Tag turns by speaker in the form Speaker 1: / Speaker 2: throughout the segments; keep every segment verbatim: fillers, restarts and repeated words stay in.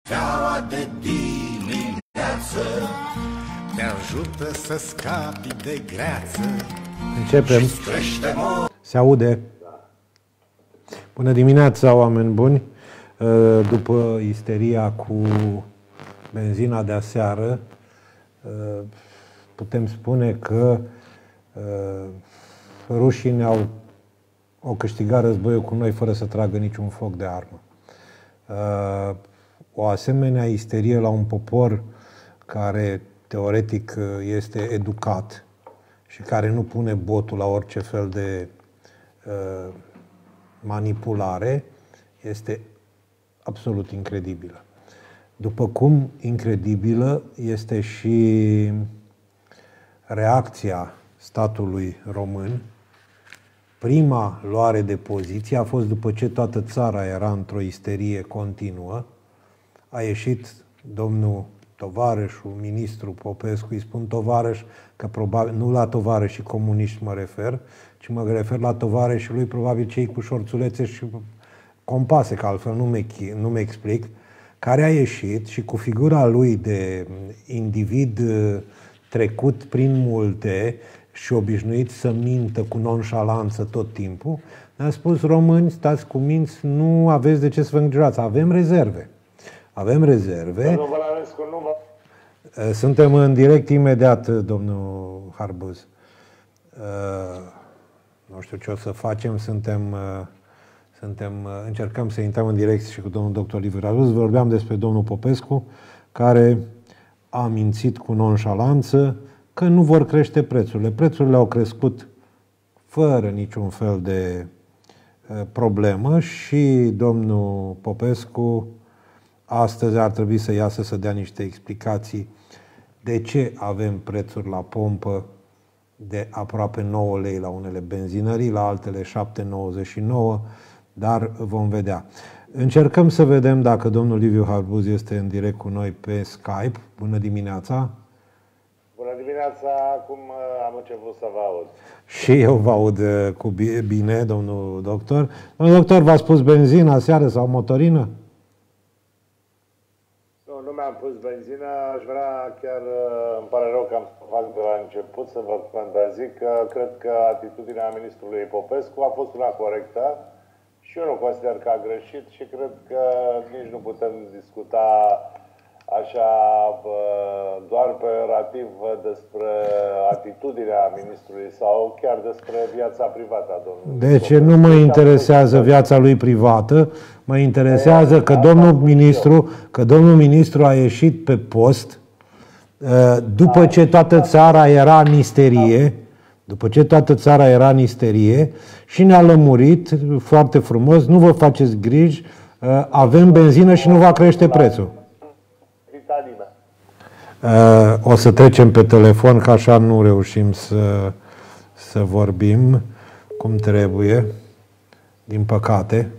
Speaker 1: Cafeaua de dimineață te ajută să scapi de greață.
Speaker 2: Începem. Se aude. Bună dimineața, oameni buni. După isteria cu benzina de aseară, putem spune că rușii ne-au au câștigat războiul cu noi fără să tragă niciun foc de armă. O asemenea isterie la un popor care teoretic este educat și care nu pune botul la orice fel de uh, manipulare este absolut incredibilă. După cum incredibilă este și reacția statului român. Prima luare de poziție a fost după ce toată țara era într-o isterie continuă. A ieșit domnul tovarășul, ministru Popescu, îi spun tovarăș, că probabil, nu la tovarășii comuniști mă refer, ci mă refer la tovarășii lui, probabil cei cu șorțulețe și compase, că altfel nu mi nu explic, care a ieșit și cu figura lui de individ trecut prin multe și obișnuit să mintă cu nonșalanță tot timpul, ne-a spus: români, stați cu minți, nu aveți de ce să vă îngrijorați, avem rezerve. Avem rezerve. Suntem în direct imediat, domnul Harbuz. Nu știu ce o să facem, suntem, suntem, încercăm să intrăm în direct și cu domnul doctor Liviu Harbuz. Vorbeam despre domnul Popescu, care a mințit cu nonșalanță că nu vor crește prețurile. Prețurile au crescut fără niciun fel de problemă și domnul Popescu astăzi ar trebui să iasă să dea niște explicații de ce avem prețuri la pompă de aproape nouă lei la unele benzinării, la altele șapte nouăzeci și nouă, dar vom vedea. Încercăm să vedem dacă domnul Liviu Harbuz este în direct cu noi pe Skype. Bună dimineața!
Speaker 3: Bună dimineața! Acum am început să vă aud.
Speaker 2: Și eu vă aud cu bine, domnul doctor. Domnul doctor, v-a spus benzină aseară sau motorină?
Speaker 3: Nu mi-am pus benzină, aș vrea, chiar îmi pare rău că am să fac de la început, să vă contrazic că cred că atitudinea ministrului Popescu a fost una corectă și eu nu consider că a greșit și cred că nici nu putem discuta așa doar peorativ despre atitudinea ministrului sau chiar despre viața privată a domnului.
Speaker 2: Deci nu mă interesează viața lui privată, mă interesează că domnul ministru, că domnul ministru a ieșit pe post după ce toată țara era în isterie, după ce toată țara era în isterie și ne-a lămurit foarte frumos: nu vă faceți griji, avem benzină și nu va crește prețul. O să trecem pe telefon, că așa nu reușim să, să vorbim cum trebuie, din păcate.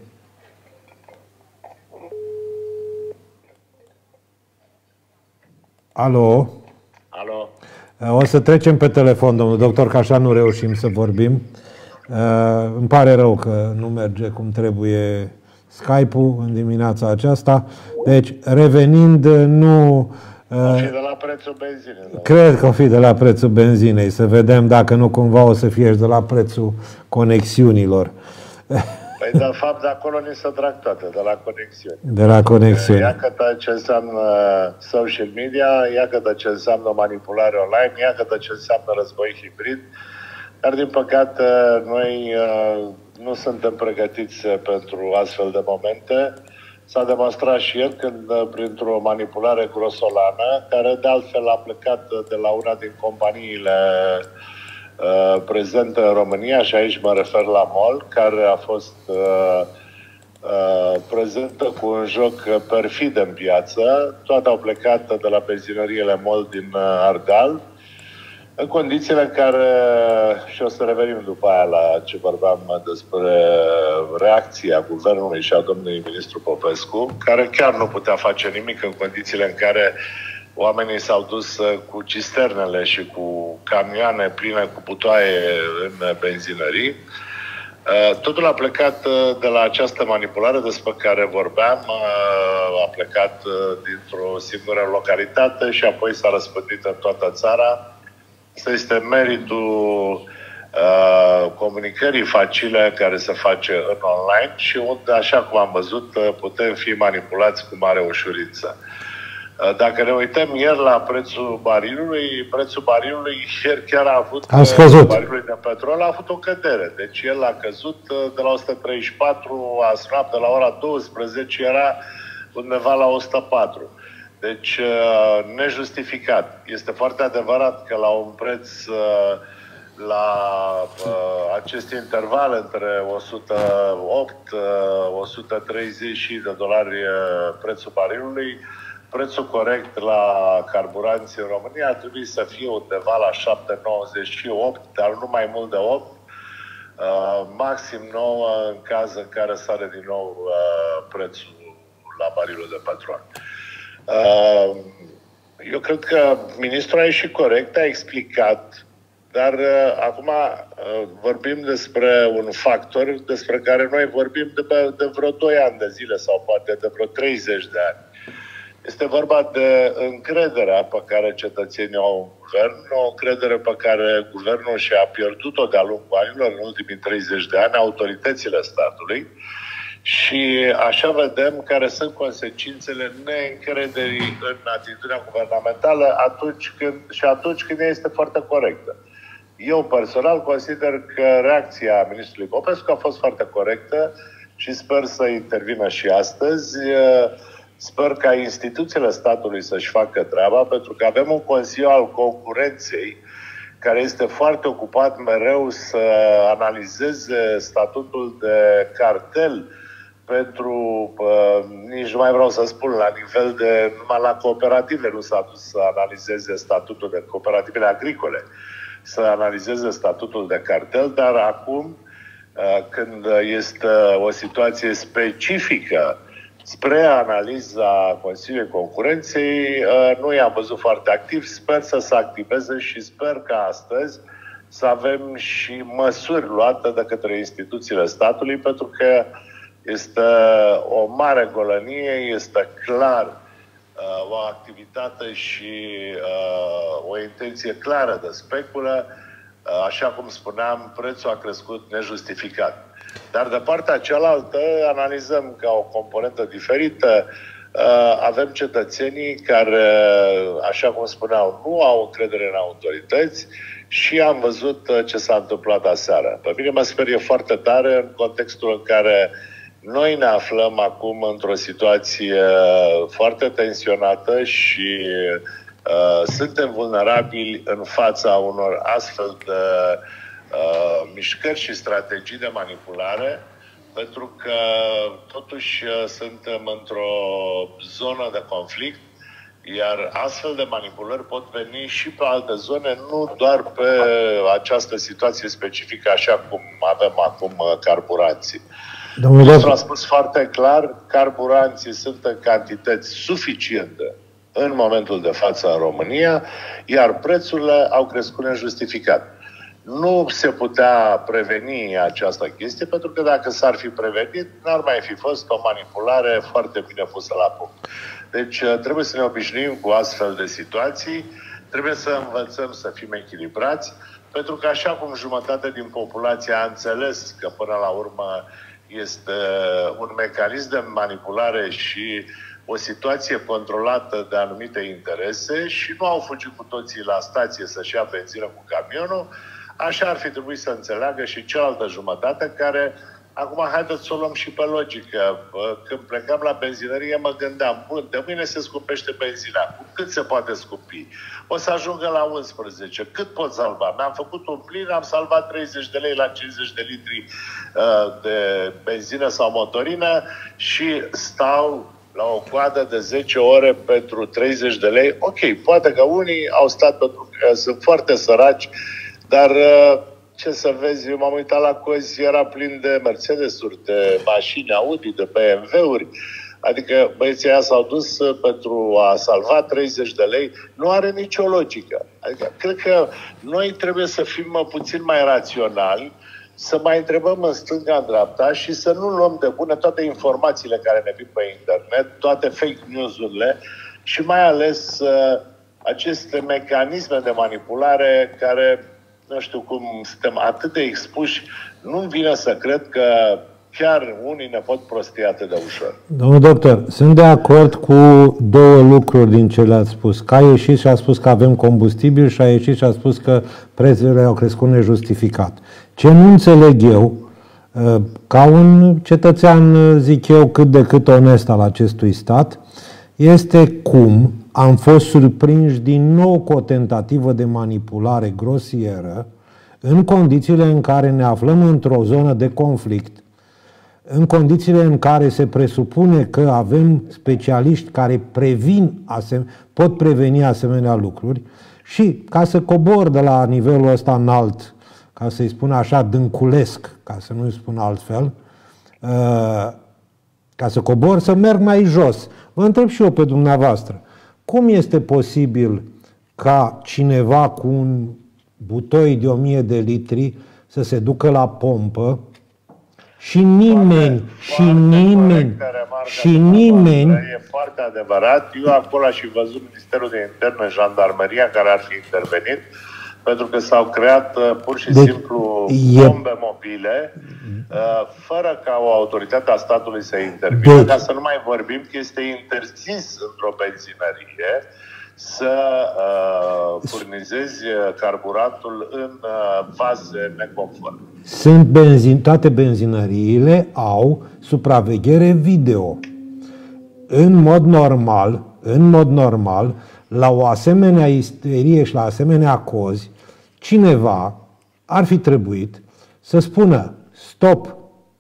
Speaker 2: Alo?
Speaker 3: Alo?
Speaker 2: O să trecem pe telefon, domnul doctor, că așa nu reușim să vorbim. Îmi pare rău că nu merge cum trebuie Skype-ul în dimineața aceasta. Deci, revenind, nu...
Speaker 3: O fi de la prețul benzinei.
Speaker 2: Cred că o fi de la prețul benzinei. Să vedem dacă nu cumva o să fie și de la prețul conexiunilor.
Speaker 3: Păi de fapt de acolo ni se trag toate, de la conexiuni.
Speaker 2: De la conexiuni.
Speaker 3: Iată ce înseamnă social media, iată ce înseamnă manipulare online, iată ce înseamnă război hibrid. Dar din păcate noi nu suntem pregătiți pentru astfel de momente. S-a demonstrat și ieri când, printr-o manipulare grosolană, care de altfel a plecat de la una din companiile uh, prezente în România, și aici mă refer la MOL, care a fost uh, uh, prezentă cu un joc perfid în piață. Toate au plecat de la benzinăriile MOL din uh, Ardeal, în condițiile în care, și o să revenim după aia la ce vorbeam despre reacția guvernului și a domnului ministru Popescu, care chiar nu putea face nimic în condițiile în care oamenii s-au dus cu cisternele și cu camioane pline cu butoaie în benzinării. Totul a plecat de la această manipulare despre care vorbeam, a plecat dintr-o singură localitate și apoi s-a răspândit în toată țara. Asta este meritul comunicării facile care se face în online și unde, așa cum am văzut, putem fi manipulați cu mare ușurință. Dacă ne uităm ieri la prețul barilului, prețul barilului ieri chiar a avut,
Speaker 2: a scăzut.
Speaker 3: Barilului de petrol a avut o cădere. Deci el a căzut de la o sută treizeci și patru, a sunat de la ora douăsprezece, era undeva la o sută patru. Deci nejustificat. Este foarte adevărat că la un preț, la acest interval între o sută opt - o sută treizeci de dolari prețul barilului, prețul corect la carburanți în România ar trebui să fie undeva la șapte nouăzeci și opt, dar nu mai mult de opt, uh, maxim nouă în caz în care sare din nou uh, prețul la barilul de petrol. Uh, eu cred că ministrul a ieșit corect, a explicat, dar uh, acum uh, vorbim despre un factor despre care noi vorbim de, de vreo doi ani de zile sau poate de vreo treizeci de ani. Este vorba de încrederea pe care cetățenii au în guvern, o încredere pe care guvernul și-a pierdut-o de-a lungul anilor, în ultimii treizeci de ani, autoritățile statului. Și așa vedem care sunt consecințele neîncrederii în atitudinea guvernamentală atunci când, și atunci când este foarte corectă. Eu personal consider că reacția ministrului Popescu a fost foarte corectă și sper să intervină și astăzi. Sper ca instituțiile statului să-și facă treaba, pentru că avem un Consiliu al Concurenței care este foarte ocupat mereu să analizeze statutul de cartel pentru, uh, nici nu mai vreau să spun, la nivel de, numai la cooperative nu s-a dus să analizeze statutul de cooperativele agricole, să analizeze statutul de cartel, dar acum, uh, când este o situație specifică spre analiza Consiliului Concurenței, nu i-am văzut foarte activ. Sper să se activeze și sper că astăzi să avem și măsuri luate de către instituțiile statului, pentru că este o mare golănie, este clar o activitate și o intenție clară de speculă. Așa cum spuneam, prețul a crescut nejustificat. Dar de partea cealaltă analizăm ca o componentă diferită. Avem cetățenii care, așa cum spuneau, nu au încredere în autorități și am văzut ce s-a întâmplat aseară. Pe mine mă sperie foarte tare în contextul în care noi ne aflăm acum într-o situație foarte tensionată și uh, suntem vulnerabili în fața unor astfel de Uh, mișcări și strategii de manipulare, pentru că totuși uh, suntem într-o zonă de conflict, iar astfel de manipulări pot veni și pe alte zone, nu doar pe această situație specifică, așa cum avem acum uh, carburanții. Domnul a spus foarte clar, carburanții sunt în cantități suficiente în momentul de față în România, iar prețurile au crescut nejustificat. Nu se putea preveni această chestie, pentru că dacă s-ar fi prevenit, n-ar mai fi fost o manipulare foarte bine pusă la punct. Deci trebuie să ne obișnuim cu astfel de situații, trebuie să învățăm să fim echilibrați, pentru că așa cum jumătate din populație a înțeles că până la urmă este un mecanism de manipulare și o situație controlată de anumite interese și nu au fugit cu toții la stație să-și ia benzină cu camionul, așa ar fi trebuit să înțeleagă și cealaltă jumătate care, acum haideți să o luăm și pe logică. Când plecam la benzinărie mă gândeam, bun, de mâine se scumpește benzina. Cu cât se poate scumpi? O să ajungă la unsprezece. Cât pot salva? Mi-am făcut un plin, am salvat treizeci de lei la cincizeci de litri uh, de benzină sau motorină și stau la o coadă de zece ore pentru treizeci de lei. Ok, poate că unii au stat pentru că sunt foarte săraci, dar ce să vezi, eu m-am uitat la cozi, era plin de Mercedes-uri, de mașini Audi, de B M W-uri. Adică băieții aia s-au dus pentru a salva treizeci de lei. Nu are nicio logică. Adică cred că noi trebuie să fim puțin mai raționali, să mai întrebăm în stânga, în dreapta și să nu luăm de bune toate informațiile care ne vin pe internet, toate fake news-urile și mai ales uh, aceste mecanisme de manipulare care, nu știu cum, suntem atât de expuși, nu-mi vine să cred că chiar unii ne pot prosti atât de ușor.
Speaker 2: Domnul doctor, sunt de acord cu două lucruri din ce le-ați spus. Că a ieșit și a spus că avem combustibil și a ieșit și a spus că prețurile au crescut nejustificat. Ce nu înțeleg eu, ca un cetățean, zic eu, cât de cât onest al acestui stat, este cum am fost surprinși din nou cu o tentativă de manipulare grosieră în condițiile în care ne aflăm într-o zonă de conflict, în condițiile în care se presupune că avem specialiști care previn asem- pot preveni asemenea lucruri și ca să cobor de la nivelul ăsta înalt, ca să-i spun așa, dânculesc, ca să nu-i spun altfel, ca să cobor, să merg mai jos. Vă întreb și eu pe dumneavoastră, cum este posibil ca cineva cu un butoi de o mie de litri să se ducă la pompă și nimeni, foarte, și foarte nimeni, și nimeni...
Speaker 3: E foarte adevărat. Eu acolo aș fi văzut Ministerul de Interne, Jandarmeria, care ar fi intervenit, pentru că s-au creat uh, pur și deci, simplu e... bombe mobile, uh, fără ca o autoritate a statului să intervină, deci... ca să nu mai vorbim că este interzis într-o benzinărie să uh, furnizezi carburantul în uh, fase neconforme.
Speaker 2: Sunt benzin, toate benzinăriile au supraveghere video. În mod normal, în mod normal, la o asemenea isterie și la asemenea cozi, cineva ar fi trebuit să spună stop,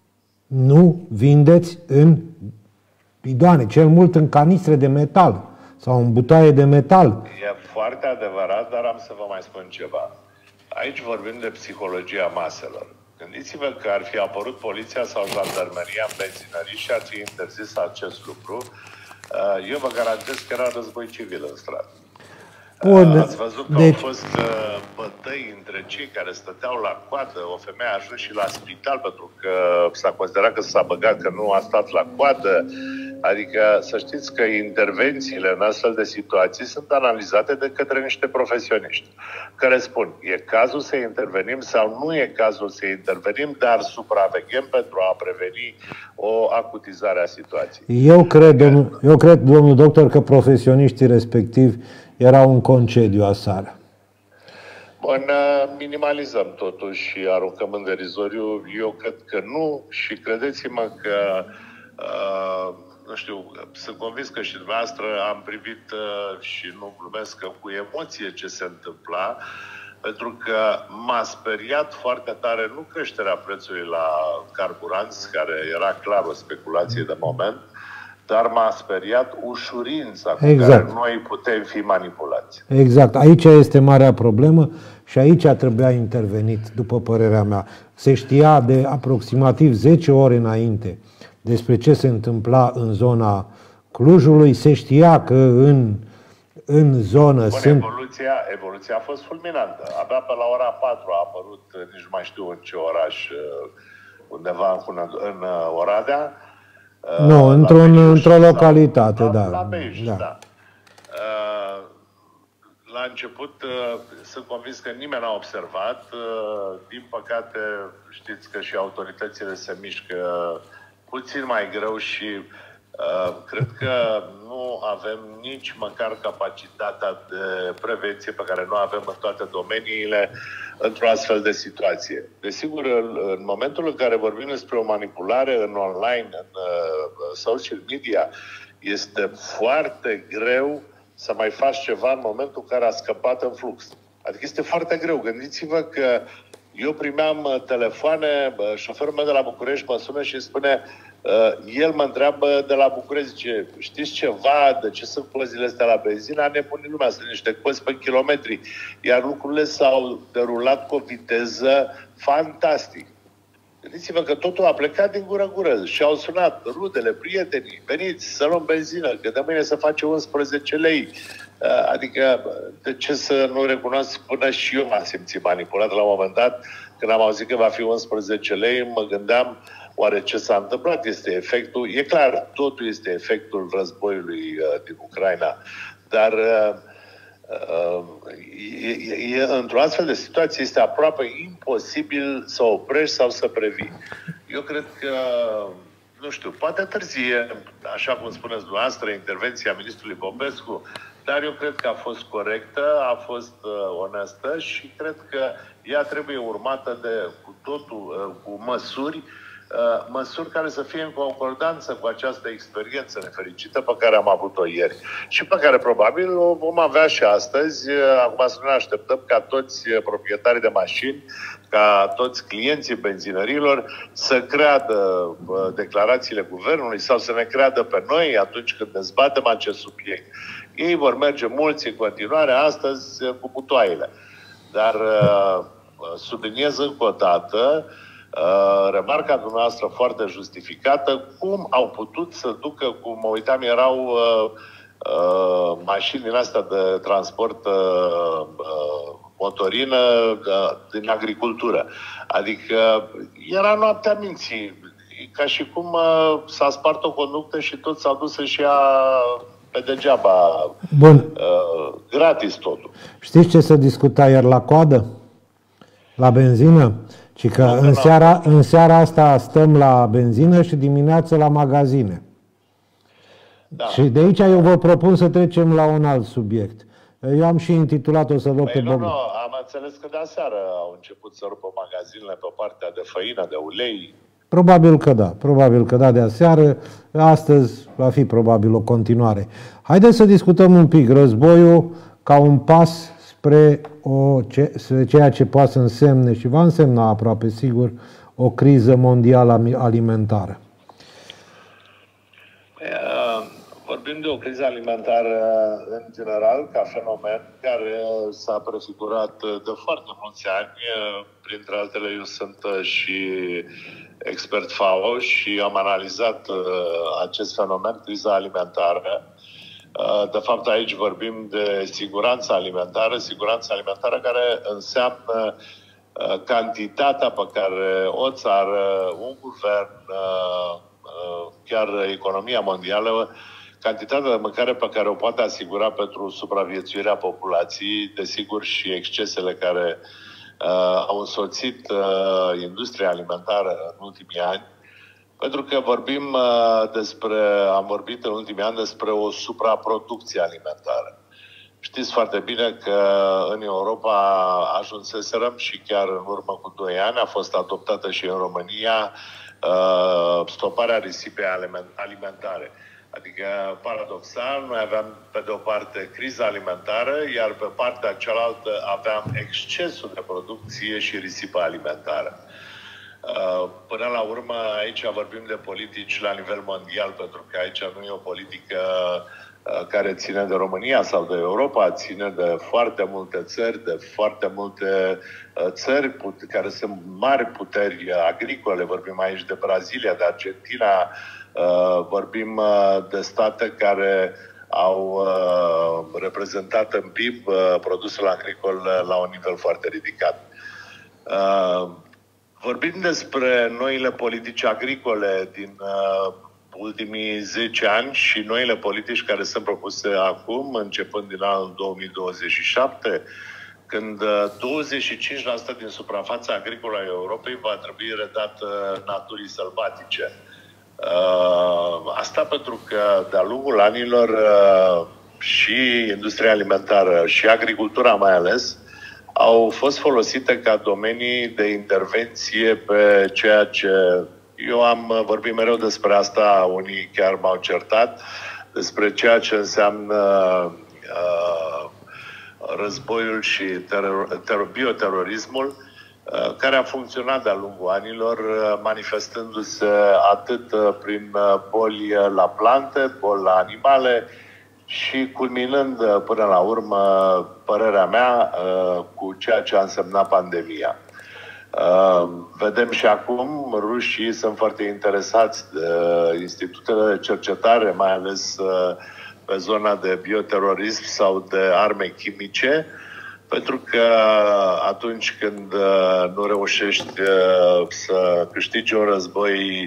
Speaker 2: nu vindeți în bidoane, cel mult în canistre de metal sau în butoaie de metal.
Speaker 3: E foarte adevărat, dar am să vă mai spun ceva. Aici vorbim de psihologia maselor. Gândiți-vă că ar fi apărut poliția sau jandarmeria în benzinării și ar fi interzis acest lucru. Eu vă garantez că era război civil în stradă. Bun, ați văzut că deci... au fost bătăi între cei care stăteau la coadă. O femeie a ajuns și la spital pentru că s-a considerat că s-a băgat, că nu a stat la coadă. Adică să știți că intervențiile în astfel de situații sunt analizate de către niște profesioniști care spun, e cazul să intervenim sau nu e cazul să intervenim, dar supraveghem pentru a preveni o acutizare a situației.
Speaker 2: Eu cred, domnul, eu cred, domnul doctor, că profesioniștii respectivi erau în concediu aseară.
Speaker 3: Bun, minimalizăm totuși și aruncăm în derizoriu. Eu cred că nu și credeți-mă că uh, nu știu, sunt convins că și dumneavoastră am privit uh, și nu glumesc că cu emoție ce se întâmpla, pentru că m-a speriat foarte tare nu creșterea prețului la carburanți, care era clar o speculație de moment, dar m-a speriat ușurința cu exact. care noi putem fi manipulați.
Speaker 2: Exact. Aici este marea problemă și aici trebuia intervenit, după părerea mea. Se știa de aproximativ zece ore înainte despre ce se întâmpla în zona Clujului, se știa că în, în zonă
Speaker 3: Bun,
Speaker 2: sunt...
Speaker 3: Evoluția, evoluția a fost fulminantă. Abia pe la ora patru a apărut, nici nu mai știu în ce oraș, undeva în, în Oradea.
Speaker 2: Nu, într-un, într-o localitate,
Speaker 3: sau,
Speaker 2: da.
Speaker 3: La Beiuș, da. da. La început, sunt convins că nimeni n-a observat. Din păcate, știți că și autoritățile se mișcă puțin mai greu și uh, cred că nu avem nici măcar capacitatea de prevenție pe care nu avem în toate domeniile într-o astfel de situație. Desigur, în momentul în care vorbim despre o manipulare în online, în uh, social media, este foarte greu să mai faci ceva în momentul în care a scăpat în flux. Adică este foarte greu. Gândiți-vă că eu primeam telefoane, șoferul meu de la București mă sună și spune, el mă întreabă de la București, zice, știți ceva, de ce sunt plăzile astea la benzină? A nebunit lumea, sunt niște cozi pe kilometri. Iar lucrurile s-au derulat cu o viteză fantastică. Gândiți-vă că totul a plecat din gură-gură și au sunat rudele, prietenii, veniți să luăm benzină, că de mâine se face unsprezece lei. Adică, de ce să nu recunosc, până și eu m-am simțit manipulat la un moment dat, când am auzit că va fi unsprezece lei, mă gândeam, oare ce s-a întâmplat? Este efectul, e clar, totul este efectul războiului din Ucraina, dar e, e, într-o astfel de situație este aproape imposibil să oprești sau să previi. Eu cred că, nu știu, poate târzie, așa cum spuneți dumneavoastră, intervenția ministrului Popescu, dar eu cred că a fost corectă, a fost uh, onestă și cred că ea trebuie urmată de cu totul, uh, cu măsuri, uh, măsuri care să fie în concordanță cu această experiență nefericită pe care am avut-o ieri și pe care probabil o vom avea și astăzi. Acum să ne așteptăm ca toți proprietarii de mașini, ca toți clienții benzinărilor să creadă uh, declarațiile guvernului sau să ne creadă pe noi atunci când dezbatem acest subiect. Ei vor merge mulți în continuare astăzi cu butoaile. Dar subliniez încă o dată remarca dumneavoastră foarte justificată, cum au putut să ducă, cum mă uitam, erau mașini din astea de transport motorină din agricultură. Adică era noaptea minții, ca și cum s-a spart o conductă și toți s-au dus să-și ia pe degeaba.
Speaker 2: Bun.
Speaker 3: Uh, gratis totul.
Speaker 2: Știți ce se discuta ieri la coadă? La benzină? Ci că
Speaker 3: no,
Speaker 2: în,
Speaker 3: no.
Speaker 2: seara, în seara asta stăm la benzină și dimineața la magazine. Da. Și de aici eu vă propun să trecem la un alt subiect. Eu am și intitulat-o să rog
Speaker 3: păi
Speaker 2: pe
Speaker 3: nu,
Speaker 2: Bogdan.
Speaker 3: nu, am înțeles că de aseară au început să rupă magazinele pe partea de făină, de ulei.
Speaker 2: Probabil că da, probabil că da de aseară. Astăzi va fi probabil o continuare. Haideți să discutăm un pic războiul ca un pas spre, o, ce, spre ceea ce poate să însemne și va însemna aproape sigur o criză mondială alimentară.
Speaker 3: Vorbim de o criză alimentară în general, ca fenomen, care s-a prefigurat de foarte mulți ani. Printre altele, eu sunt și expert F A O și am analizat acest fenomen, criza alimentară. De fapt, aici vorbim de siguranța alimentară, siguranța alimentară care înseamnă cantitatea pe care o țară, un guvern, chiar economia mondială, cantitatea de mâncare pe care o poate asigura pentru supraviețuirea populației, desigur și excesele care uh, au însoțit uh, industria alimentară în ultimii ani, pentru că vorbim uh, despre, am vorbit în ultimii ani despre o supraproducție alimentară. Știți foarte bine că în Europa ajunseserăm și chiar în urmă cu doi ani a fost adoptată și în România uh, stoparea risipei alimentare. Adică, paradoxal, noi aveam pe de o parte criza alimentară, iar pe partea cealaltă aveam excesul de producție și risipă alimentară. Până la urmă, aici vorbim de politici la nivel mondial, pentru că aici nu e o politică care ține de România sau de Europa, ține de foarte multe țări, de foarte multe țări care sunt mari puteri agricole. Vorbim aici de Brazilia, de Argentina, vorbim de state care au reprezentat în P I B produsul agricol la un nivel foarte ridicat. Vorbim despre noile politici agricole din ultimii zece ani și noile politici care sunt propuse acum, începând din anul două mii douăzeci și șapte, când douăzeci și cinci la sută din suprafața agricolă a Europei va trebui redată naturii sălbatice. Asta pentru că de-a lungul anilor și industria alimentară și agricultura mai ales au fost folosite ca domenii de intervenție pe ceea ce eu am vorbit mereu despre asta, unii chiar m-au certat, despre ceea ce înseamnă uh, războiul și teror, teror, bioterorismul, uh, care a funcționat de-a lungul anilor, uh, manifestându-se atât uh, prin boli la plante, boli la animale și culminând uh, până la urmă, părerea mea, uh, cu ceea ce a însemnat pandemia. Uh, vedem și acum, rușii sunt foarte interesați de institutele de cercetare, mai ales uh, pe zona de bioterorism sau de arme chimice, pentru că atunci când uh, nu reușești uh, să câștigi un război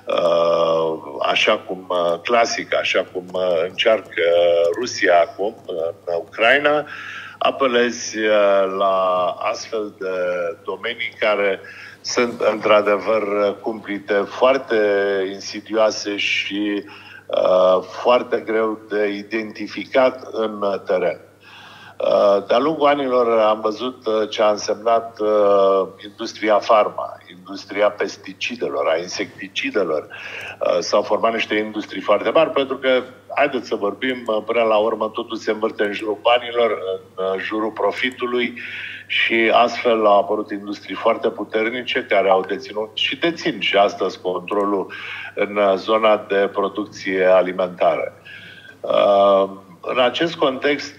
Speaker 3: uh, așa cum uh, clasic, așa cum uh, încearcă Rusia acum în Ucraina, apelezi la astfel de domenii care sunt într-adevăr cumplite, foarte insidioase și uh, foarte greu de identificat în teren. Uh, de-a lungul anilor am văzut ce a însemnat uh, industria farma, industria pesticidelor, a insecticidelor. Uh, s-au format niște industrii foarte mari pentru că, haideți să vorbim, până la urmă totul se învârte în jurul banilor, în jurul profitului și astfel au apărut industrii foarte puternice care au deținut și dețin și astăzi controlul în zona de producție alimentară. Uh, În acest context,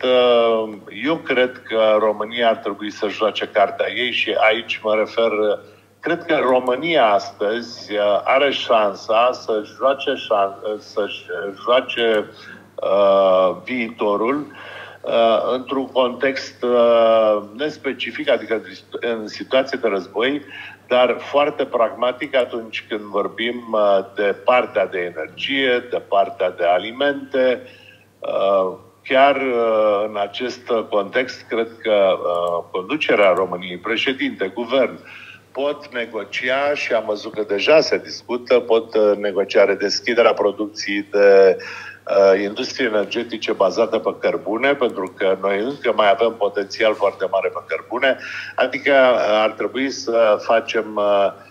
Speaker 3: eu cred că România ar trebui să joace cartea ei și aici mă refer, cred că România astăzi are șansa să joace, să joace uh, viitorul uh, într-un context uh, nespecific, adică în situație de război, dar foarte pragmatic atunci când vorbim uh, de partea de energie, de partea de alimente. Chiar în acest context, cred că conducerea României, președinte, guvern, pot negocia și am văzut că deja se discută, pot negocia redeschiderea producției de industrie energetice bazată pe cărbune, pentru că noi încă mai avem potențial foarte mare pe cărbune, adică ar trebui să facem,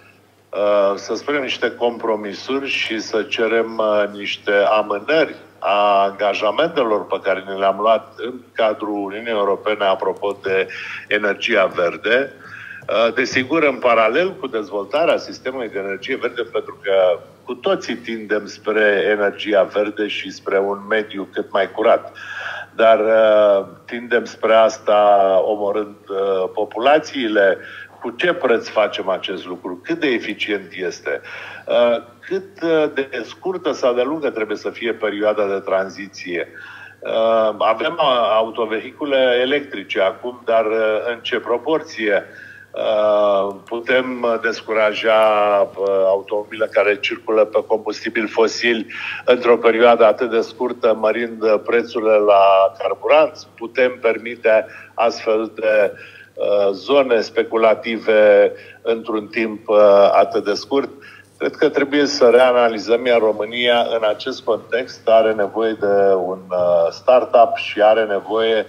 Speaker 3: să spunem, niște compromisuri și să cerem niște amânări a angajamentelor pe care ne le-am luat în cadrul Uniunii Europene apropo de energia verde. Desigur, în paralel cu dezvoltarea sistemului de energie verde, pentru că cu toții tindem spre energia verde și spre un mediu cât mai curat. Dar tindem spre asta omorând populațiile. Cu ce preț facem acest lucru? Cât de eficient este? Cât de scurtă sau de lungă trebuie să fie perioada de tranziție? Avem autovehicule electrice acum, dar în ce proporție putem descuraja automobile care circulă pe combustibili fosili într-o perioadă atât de scurtă, mărind prețurile la carburanți? Putem permite astfel de zone speculative într-un timp atât de scurt? Cred că trebuie să reanalizăm, iar România în acest context are nevoie de un startup și are nevoie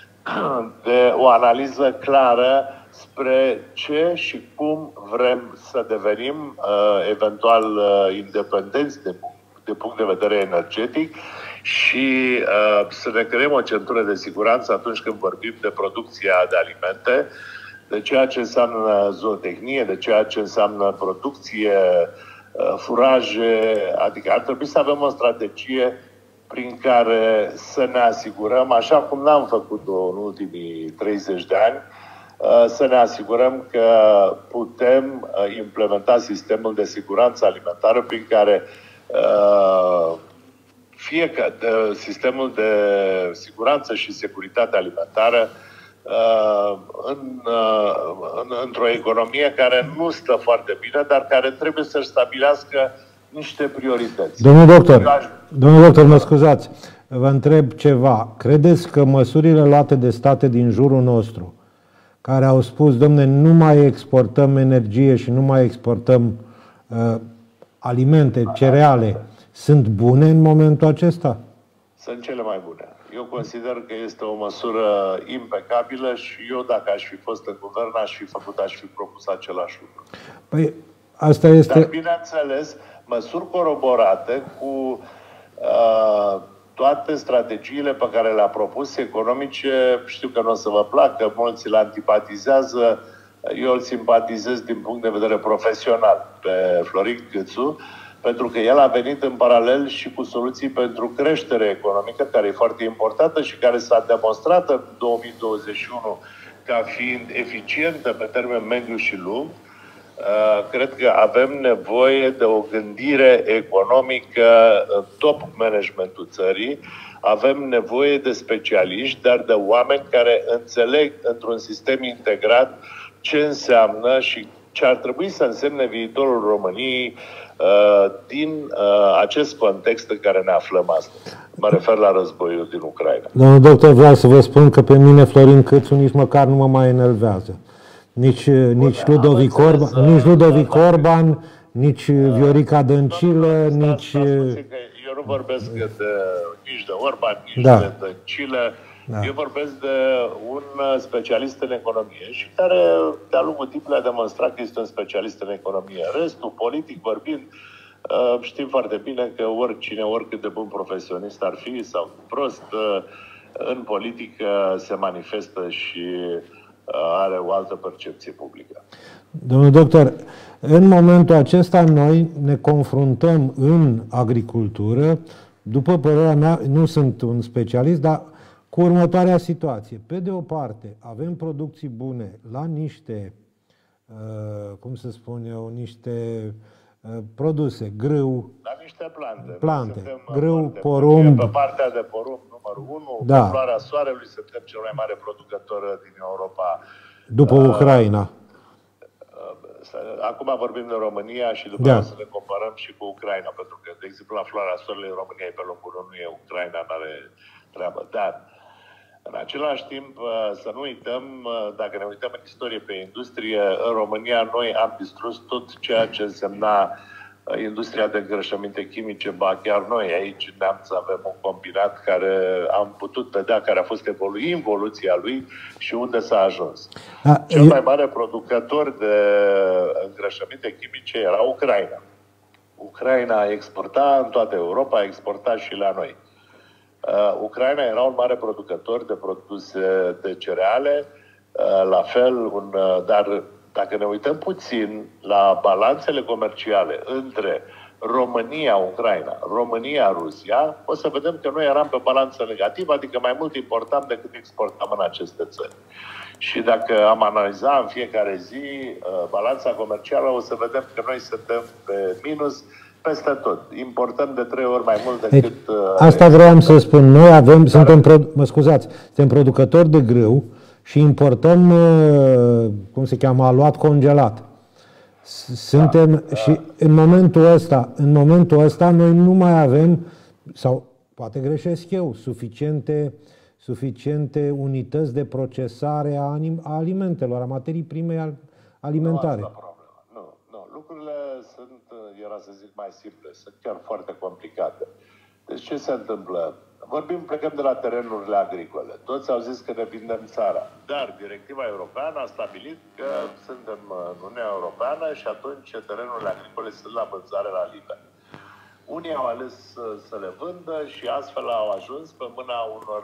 Speaker 3: de o analiză clară spre ce și cum vrem să devenim eventual independenți de, de punct de vedere energetic și uh, să ne creăm o centură de siguranță atunci când vorbim de producția de alimente, de ceea ce înseamnă zootehnie, de ceea ce înseamnă producție, uh, furaje, adică ar trebui să avem o strategie prin care să ne asigurăm, așa cum n-am făcut-o în ultimii treizeci de ani, uh, să ne asigurăm că putem uh, implementa sistemul de siguranță alimentară prin care uh, fie că de sistemul de siguranță și securitate alimentară uh, în, uh, în, într-o economie care nu stă foarte bine, dar care trebuie să-și stabilească niște priorități.
Speaker 2: Domnul doctor, domnul doctor, mă scuzați, vă întreb ceva. Credeți că măsurile luate de state din jurul nostru, care au spus, domne, nu mai exportăm energie și nu mai exportăm uh, alimente, cereale, sunt bune în momentul acesta?
Speaker 3: Sunt cele mai bune. Eu consider că este o măsură impecabilă și eu, dacă aș fi fost în guvern, aș fi făcut, aș fi propus același lucru.
Speaker 2: Păi, asta este...
Speaker 3: Dar, bineînțeles, măsuri coroborate cu uh, toate strategiile pe care le-a propus economice. Știu că nu o să vă placă, mulți le antipatizează, eu îl simpatizez din punct de vedere profesional pe Florin Câțu, pentru că el a venit în paralel și cu soluții pentru creștere economică, care e foarte importantă și care s-a demonstrat în două mii douăzeci și unu ca fiind eficientă pe termen mediu și lung. Cred că avem nevoie de o gândire economică în top managementul țării. Avem nevoie de specialiști, dar de oameni care înțeleg într-un sistem integrat ce înseamnă și ce ar trebui să însemne viitorul României uh, din uh, acest context în care ne aflăm astăzi. Mă refer la războiul din Ucraina.
Speaker 2: Domnul doctor, vreau să vă spun că pe mine Florin Câțu nici măcar nu mă mai enervează. Nici, Bun, nici Ludovic Orban, uh, nici, Ludovic uh, Orban, nici uh, Viorica Dăncilă, uh, nici... Stați, stați
Speaker 3: eu nu vorbesc de, nici de Orban, nici
Speaker 2: da.
Speaker 3: de Dăncilă. Da. Eu vorbesc de un specialist în economie și care de-a lungul timpului a demonstrat că este un specialist în economie. Restul, politic vorbind, știm foarte bine că oricine, oricât de bun profesionist ar fi sau prost, în politică se manifestă și are o altă percepție publică.
Speaker 2: Domnul doctor, în momentul acesta noi ne confruntăm în agricultură, după părerea mea, nu sunt un specialist, dar cu următoarea situație. Pe de o parte, avem producții bune la niște, uh, cum să spun eu, niște uh, produse, grâu,
Speaker 3: la niște plante.
Speaker 2: plante grâu, porumb.
Speaker 3: Pe partea de porumb numărul unu,
Speaker 2: da.
Speaker 3: Pe floarea soarelui suntem cel mai mare producător din Europa.
Speaker 2: După uh, Ucraina.
Speaker 3: Acum vorbim de România și după
Speaker 2: da.
Speaker 3: aceea să ne comparăm și cu Ucraina, pentru că, de exemplu, la floarea soarelui România e pe locul unu, e Ucraina, nu are treabă. Dar în același timp, să nu uităm, dacă ne uităm în istorie pe industrie, în România noi am distrus tot ceea ce însemna industria de îngrășăminte chimice, ba chiar noi aici în Neamț avem un combinat care am putut vedea care a fost evolu- involuția lui și unde s-a ajuns. A, Cel eu... mai mare producător de îngrășăminte chimice era Ucraina. Ucraina exporta în toată Europa, a exportat și la noi. Uh, Ucraina era un mare producător de produse de cereale, uh, la fel, un, uh, dar dacă ne uităm puțin la balanțele comerciale între România-Ucraina, România-Rusia, o să vedem că noi eram pe balanță negativă, adică mai mult importam decât exportam în aceste țări. Și dacă am analiza în fiecare zi uh, balanța comercială, o să vedem că noi suntem pe minus peste tot. Importăm de trei ori mai mult decât...
Speaker 2: Deci, asta vreau să spun. Noi avem, suntem, mă scuzați, suntem producători de grâu și importăm, cum se cheamă, aluat congelat. Suntem da, și da. în momentul ăsta, în momentul ăsta noi nu mai avem, sau poate greșesc eu, suficiente, suficiente unități de procesare a, a alimentelor, a materii prime alimentare.
Speaker 3: Nu, nu, nu. Lucrurile sunt, era să zic, mai simple, sunt chiar foarte complicate. Deci ce se întâmplă? Vorbim, plecăm de la terenurile agricole. Toți au zis că ne vindem țara. Dar directiva europeană a stabilit că suntem în Uniunea Europeană și atunci terenurile agricole sunt la vânzare la liber. Unii au ales să le vândă și astfel au ajuns pe mâna unor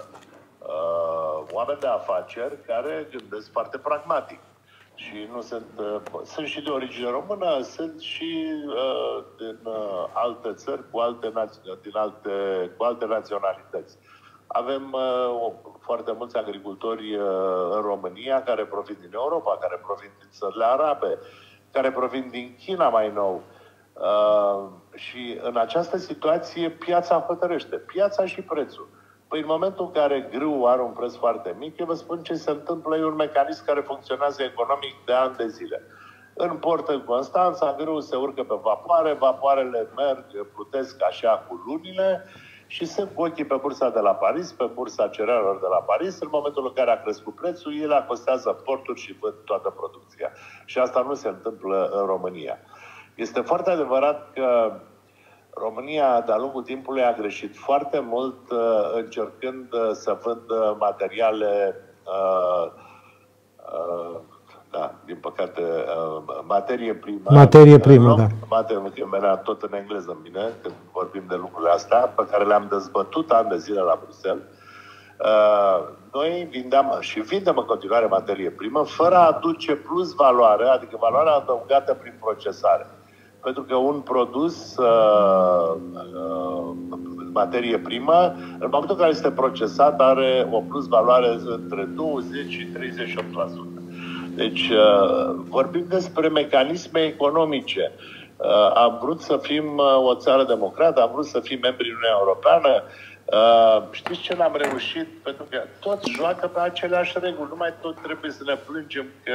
Speaker 3: uh, oameni de afaceri care gândesc foarte pragmatic. Și nu sunt, uh, sunt și de origine română, sunt și uh, din uh, alte țări cu alte, din alte, cu alte naționalități. Avem uh, foarte mulți agricultori uh, în România care provin din Europa, care provin din țările arabe, care provin din China mai nou. Uh, și în această situație piața hotărăște. Piața și prețul. Păi în momentul în care grâul are un preț foarte mic, eu vă spun ce se întâmplă, e un mecanism care funcționează economic de ani de zile. În port în Constanța, grâul se urcă pe vapoare, vapoarele merg, plutesc așa cu lunile și sunt cu ochii pe bursa de la Paris, pe bursa cerealelor de la Paris. În momentul în care a crescut prețul, el acostează porturi și vând toată producția. Și asta nu se întâmplă în România. Este foarte adevărat că România, de-a lungul timpului, a greșit foarte mult uh, încercând uh, să vândă materiale, uh, uh, da, din păcate, uh, materie primă.
Speaker 2: Materie primă, uh, da.
Speaker 3: Materie primă, tot în engleză în mine, când vorbim de lucrurile astea, pe care le-am dezbătut ani de zile la Bruxelles. Uh, noi vindeam și vindem în continuare materie primă, fără a aduce plus valoare, adică valoarea adăugată prin procesare. Pentru că un produs, uh, uh, materie primă, în momentul în care este procesat, are o plus valoare între douăzeci și treizeci și opt la sută. Deci vorbim despre mecanisme economice. Am vrut să fim o țară democrată, am vrut să fim membri în Uniunea Europeană. Știți ce n-am reușit? Pentru că toți joacă pe aceleași reguli. Nu mai tot trebuie să ne plângem că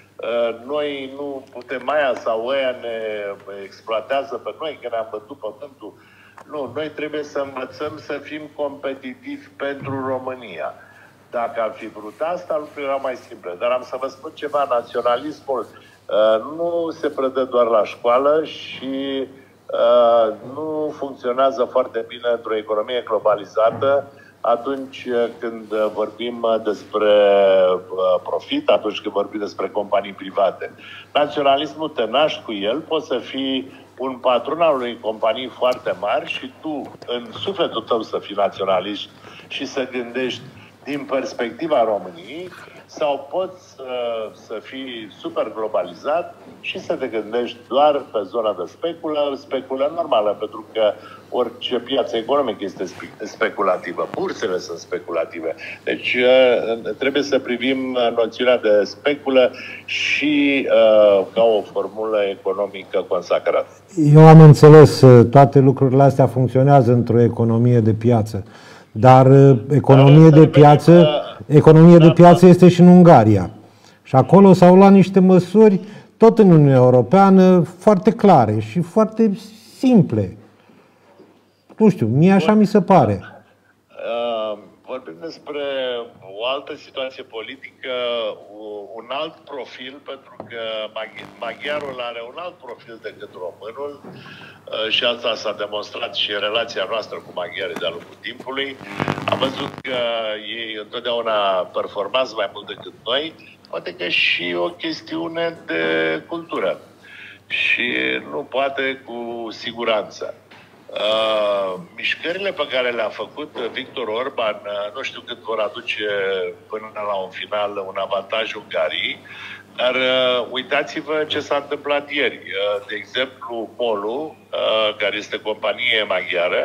Speaker 3: noi nu putem, aia sau ăia ne exploatează pe noi, că ne-am bătut pământul. Nu, noi trebuie să învățăm să fim competitivi pentru România. Dacă am fi vrut asta, lucrurile erau mai simple. Dar am să vă spun ceva, naționalismul uh, nu se predă doar la școală și uh, nu funcționează foarte bine într-o economie globalizată atunci când vorbim despre profit, atunci când vorbim despre companii private. Naționalismul te naști cu el, poți să fii un patron al unei companii foarte mari și tu, în sufletul tău, să fii naționalist și să gândești din perspectiva României, sau poți uh, să fii super globalizat și să te gândești doar pe zona de speculă, speculă normală, pentru că orice piață economică este speculativă, bursele sunt speculative. Deci uh, trebuie să privim noțiunea de speculă și uh, ca o formulă economică consacrată.
Speaker 2: Eu am înțeles, toate lucrurile astea funcționează într-o economie de piață. Dar economie de piață, economie de piață este și în Ungaria. Și acolo s-au luat niște măsuri, tot în Uniunea Europeană, foarte clare și foarte simple. Nu știu, mie așa mi se pare.
Speaker 3: Vorbim despre o altă situație politică, un alt profil, pentru că maghiarul are un alt profil decât românul și asta s-a demonstrat și în relația noastră cu maghiarii de-a lungul timpului. Am văzut că ei întotdeauna performați mai mult decât noi, poate că și o chestiune de cultură și nu poate cu siguranță. Uh, mișcările pe care le-a făcut Victor Orban, uh, nu știu cât vor aduce până la un final un avantaj Ungariei, dar uh, uitați-vă ce s-a întâmplat ieri. Uh, de exemplu, Molu, uh, care este companie maghiară,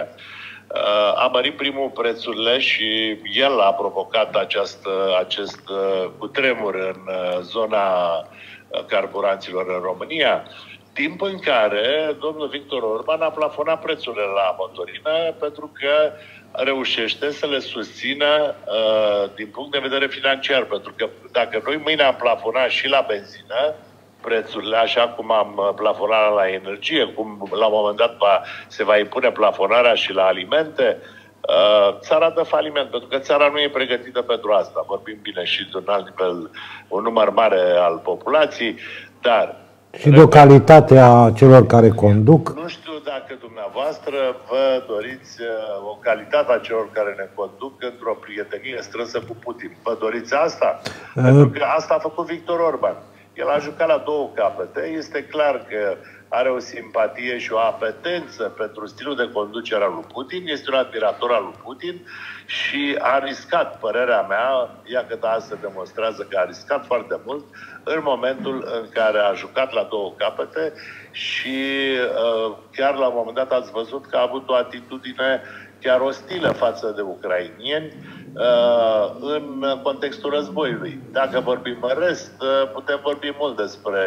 Speaker 3: uh, a mărit primul prețurile și el a provocat această, acest uh, cutremur în uh, zona carburanților în România. Timp în care domnul Victor Orban a plafonat prețurile la motorină pentru că reușește să le susțină uh, din punct de vedere financiar. Pentru că dacă noi mâine am plafonat și la benzină prețurile, așa cum am plafonat la energie, cum la un moment dat va, se va impune plafonarea și la alimente, uh, țara dă faliment, pentru că țara nu e pregătită pentru asta. Vorbim bine și de un alt nivel, un număr mare al populației, dar
Speaker 2: și de o calitate a celor care conduc.
Speaker 3: Nu știu dacă dumneavoastră vă doriți o calitate a celor care ne conduc într-o prietenie strânsă cu Putin. Vă doriți asta? Uh. Pentru că asta a făcut Victor Orban. El a jucat la două capete. Este clar că are o simpatie și o apetență pentru stilul de conducere al lui Putin. Este un admirator al lui Putin și a riscat, părerea mea, iată că asta demonstrează că a riscat foarte mult în momentul în care a jucat la două capete și uh, chiar la un moment dat ați văzut că a avut o atitudine chiar ostilă față de ucrainieni uh, în contextul războiului. Dacă vorbim în rest, uh, putem vorbi mult despre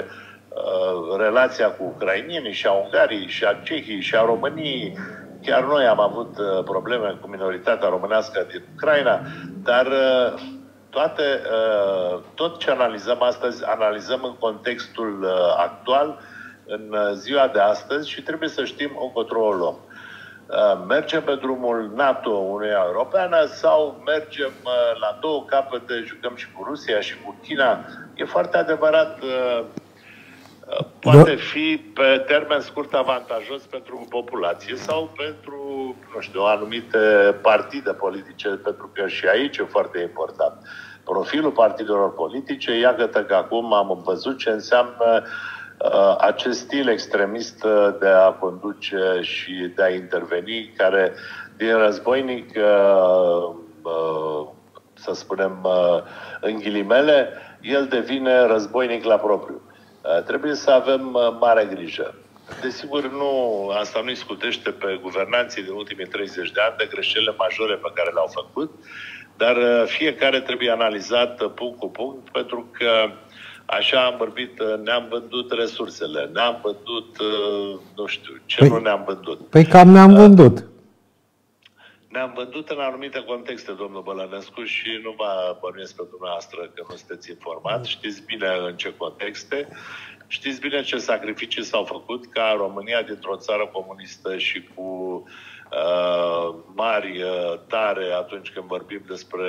Speaker 3: uh, relația cu ucrainienii și a Ungariei și a Cehiei și a României. Chiar noi am avut uh, probleme cu minoritatea românească din Ucraina, dar uh, toate, uh, tot ce analizăm astăzi, analizăm în contextul uh, actual, în uh, ziua de astăzi și trebuie să știm încotro o luăm. Uh, mergem pe drumul NATO, Uniunea Europeană, sau mergem uh, la două capete, jucăm și cu Rusia și cu China? E foarte adevărat. Uh, Poate fi pe termen scurt avantajos pentru populație sau pentru, nu știu, anumite partide politice, pentru că și aici e foarte important. Profilul partidelor politice, iată că acum am văzut ce înseamnă uh, acest stil extremist de a conduce și de a interveni, care din războinic, uh, uh, să spunem, uh, în ghilimele, el devine războinic la propriu. Trebuie să avem mare grijă. Desigur, nu, asta nu îi scutește pe guvernanții din ultimii treizeci de ani de greșelile majore pe care le-au făcut, dar fiecare trebuie analizat punct cu punct, pentru că Așa am vorbit, ne-am vândut resursele, ne-am vândut, nu știu, ce
Speaker 2: păi,
Speaker 3: nu ne-am vândut.
Speaker 2: Păi cam ne-am vândut.
Speaker 3: Ne-am vândut în anumite contexte, domnul Bălănescu, și nu vă bănuiesc pe dumneavoastră că nu sunteți informat. Știți bine în ce contexte, știți bine ce sacrificii s-au făcut ca România, dintr-o țară comunistă și cu uh, mari uh, tare atunci când vorbim despre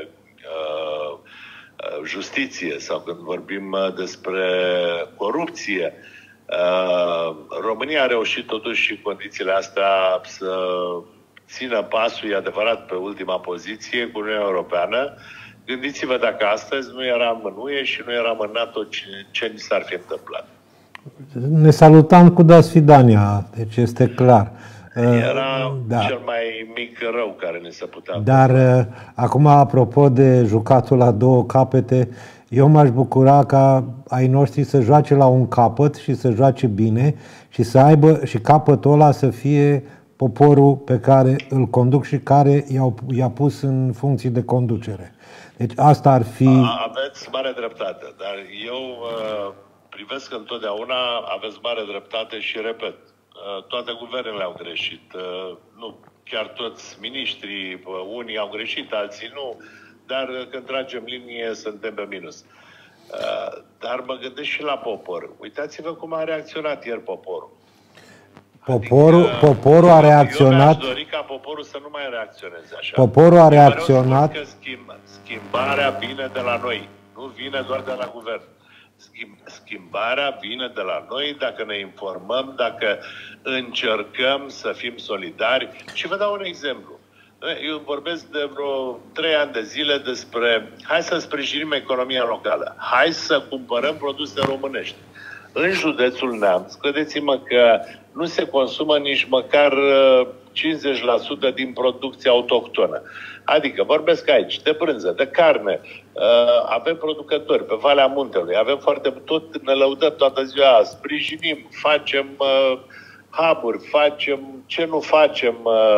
Speaker 3: uh, justiție sau când vorbim despre corupție. Uh, România a reușit totuși și condițiile astea să țină pasul, e adevărat, pe ultima poziție cu Uniunea Europeană. Gândiți-vă dacă astăzi nu eram în U E și nu eram în NATO, ce, ce ni s-ar fi întâmplat.
Speaker 2: Ne salutam cu dasfidania, deci este clar.
Speaker 3: Era da. cel mai mic rău care ne se putea.
Speaker 2: Dar acum, apropo de jucatul la două capete, eu m-aș bucura ca ai noștri să joace la un capăt și să joace bine și să aibă și capătul ăla să fie poporul pe care îl conduc și care i-a pus în funcții de conducere. Deci asta ar fi...
Speaker 3: Aveți mare dreptate, dar eu uh, privesc întotdeauna, aveți mare dreptate și repet, uh, toate guvernele au greșit. Uh, nu chiar toți miniștrii, uh, unii au greșit, alții nu, dar uh, când tragem linie suntem pe minus. Uh, dar mă gândesc și la popor. Uitați-vă cum a reacționat ieri poporul.
Speaker 2: Poporul, adică, poporul a reacționat.
Speaker 3: Eu mi-aș dori ca poporul să nu mai reacționeze așa.
Speaker 2: Poporul a reacționat.
Speaker 3: Că schimb, schimbarea vine de la noi, nu vine doar de la guvern. Schimb, schimbarea vine de la noi dacă ne informăm, dacă încercăm să fim solidari. Și vă dau un exemplu. Eu vorbesc de vreo trei ani de zile despre hai să sprijinim economia locală, hai să cumpărăm produse românești. În județul Neamț, credeți-mă că nu se consumă nici măcar cincizeci la sută din producția autohtonă. Adică vorbesc aici de brânză, de carne, avem producători pe Valea Muntelui, avem foarte tot, ne lăudăm toată ziua, sprijinim, facem hub-uri, facem ce nu facem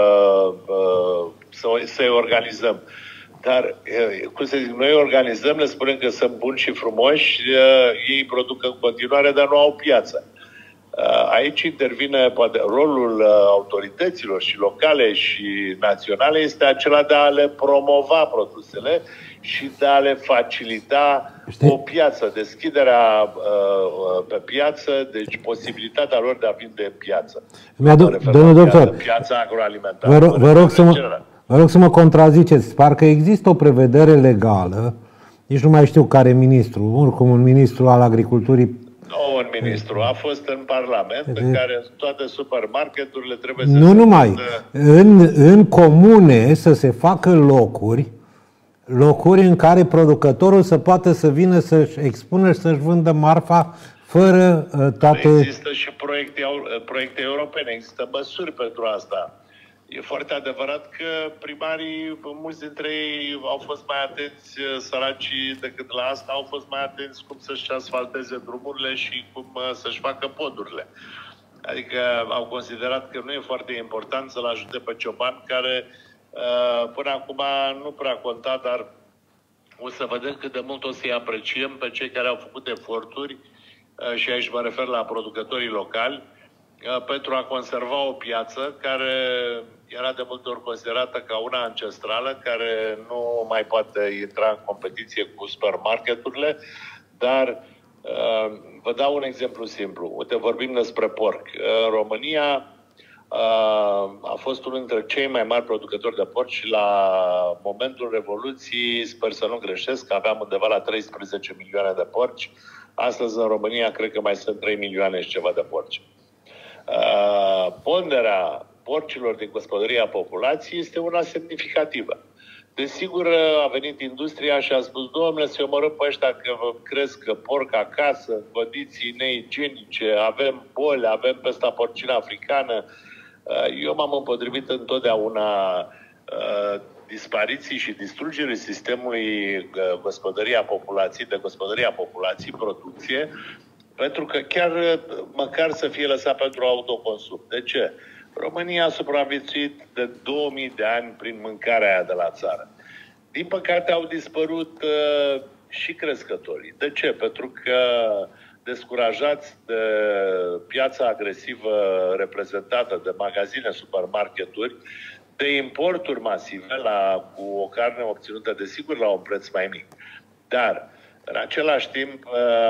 Speaker 3: să-i organizăm. Dar, cum să zic, noi organizăm, le spunem că sunt buni și frumoși, ei produc în continuare, dar nu au piață. Aici intervine, poate, rolul autorităților și locale și naționale este acela de a le promova produsele și de a le facilita Știi? o piață, deschiderea uh, pe piață, deci posibilitatea lor de a vinde în piață.
Speaker 2: Domnul doctor,
Speaker 3: piața agroalimentară.
Speaker 2: Vă rog, vă rog să mă... Vă rog să mă contraziceți, parcă există o prevedere legală, nici nu mai știu care ministru, oricum un ministru al agriculturii.
Speaker 3: Nu un ministru, a fost în Parlament, de... în care toate supermarketurile trebuie să...
Speaker 2: Nu numai, în, în comune să se facă locuri, locuri în care producătorul să poată să vină să-și expună și să-și vândă marfa fără uh, toate...
Speaker 3: Există și proiecte, proiecte europene, există măsuri pentru asta. E foarte adevărat că primarii, mulți dintre ei au fost mai atenți, săracii, decât la asta, au fost mai atenți cum să-și asfalteze drumurile și cum să-și facă podurile. Adică au considerat că nu e foarte important să-l ajute pe cioban, care până acum nu prea conta, dar o să vedem cât de mult o să-i apreciem pe cei care au făcut eforturi, și aici mă refer la producătorii locali, pentru a conserva o piață care era de multe ori considerată ca una ancestrală, care nu mai poate intra în competiție cu supermarketurile, dar vă dau un exemplu simplu. Uite, vorbim despre porc. În România a fost unul dintre cei mai mari producători de porc și la momentul Revoluției, sper să nu greșesc, aveam undeva la treisprezece milioane de porci. Astăzi în România cred că mai sunt trei milioane și ceva de porci. Uh, ponderea porcilor din gospodăria populației este una semnificativă. Desigur, a venit industria și a spus, domnule, să-i omorâm pe ăștia că cresc porc acasă, condiții neigienice, avem boli, avem pesta porcină africană. Uh, eu m-am împotrivit întotdeauna uh, dispariții și distrugerii sistemului gospodăria populației, de gospodăria populației, producție, pentru că chiar măcar să fie lăsat pentru autoconsum. De ce? România a supraviețuit de două mii de ani prin mâncarea aia de la țară. Din păcate au dispărut uh, și crescătorii. De ce? Pentru că descurajați de piața agresivă reprezentată de magazine, supermarketuri, de importuri masive la, cu o carne obținută, desigur, la un preț mai mic. Dar, în același timp,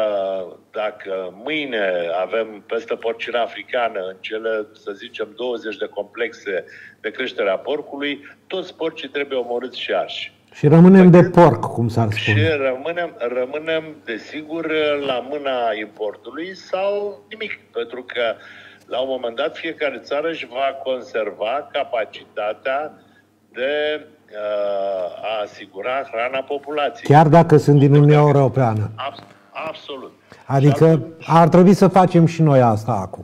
Speaker 3: dacă mâine avem peste porcina africană în cele, să zicem, douăzeci de complexe de creștere a porcului, toți porcii trebuie omorâți și arși.
Speaker 2: Și rămânem de porc, cum s-ar spune.
Speaker 3: Și rămânem, rămânem, desigur, la mâna importului sau nimic. Pentru că, la un moment dat, fiecare țară își va conserva capacitatea de uh, a asigura hrana populației.
Speaker 2: Chiar dacă sunt din Uniunea Europeană.
Speaker 3: Absolut.
Speaker 2: Adică ar trebui să facem și noi asta acum.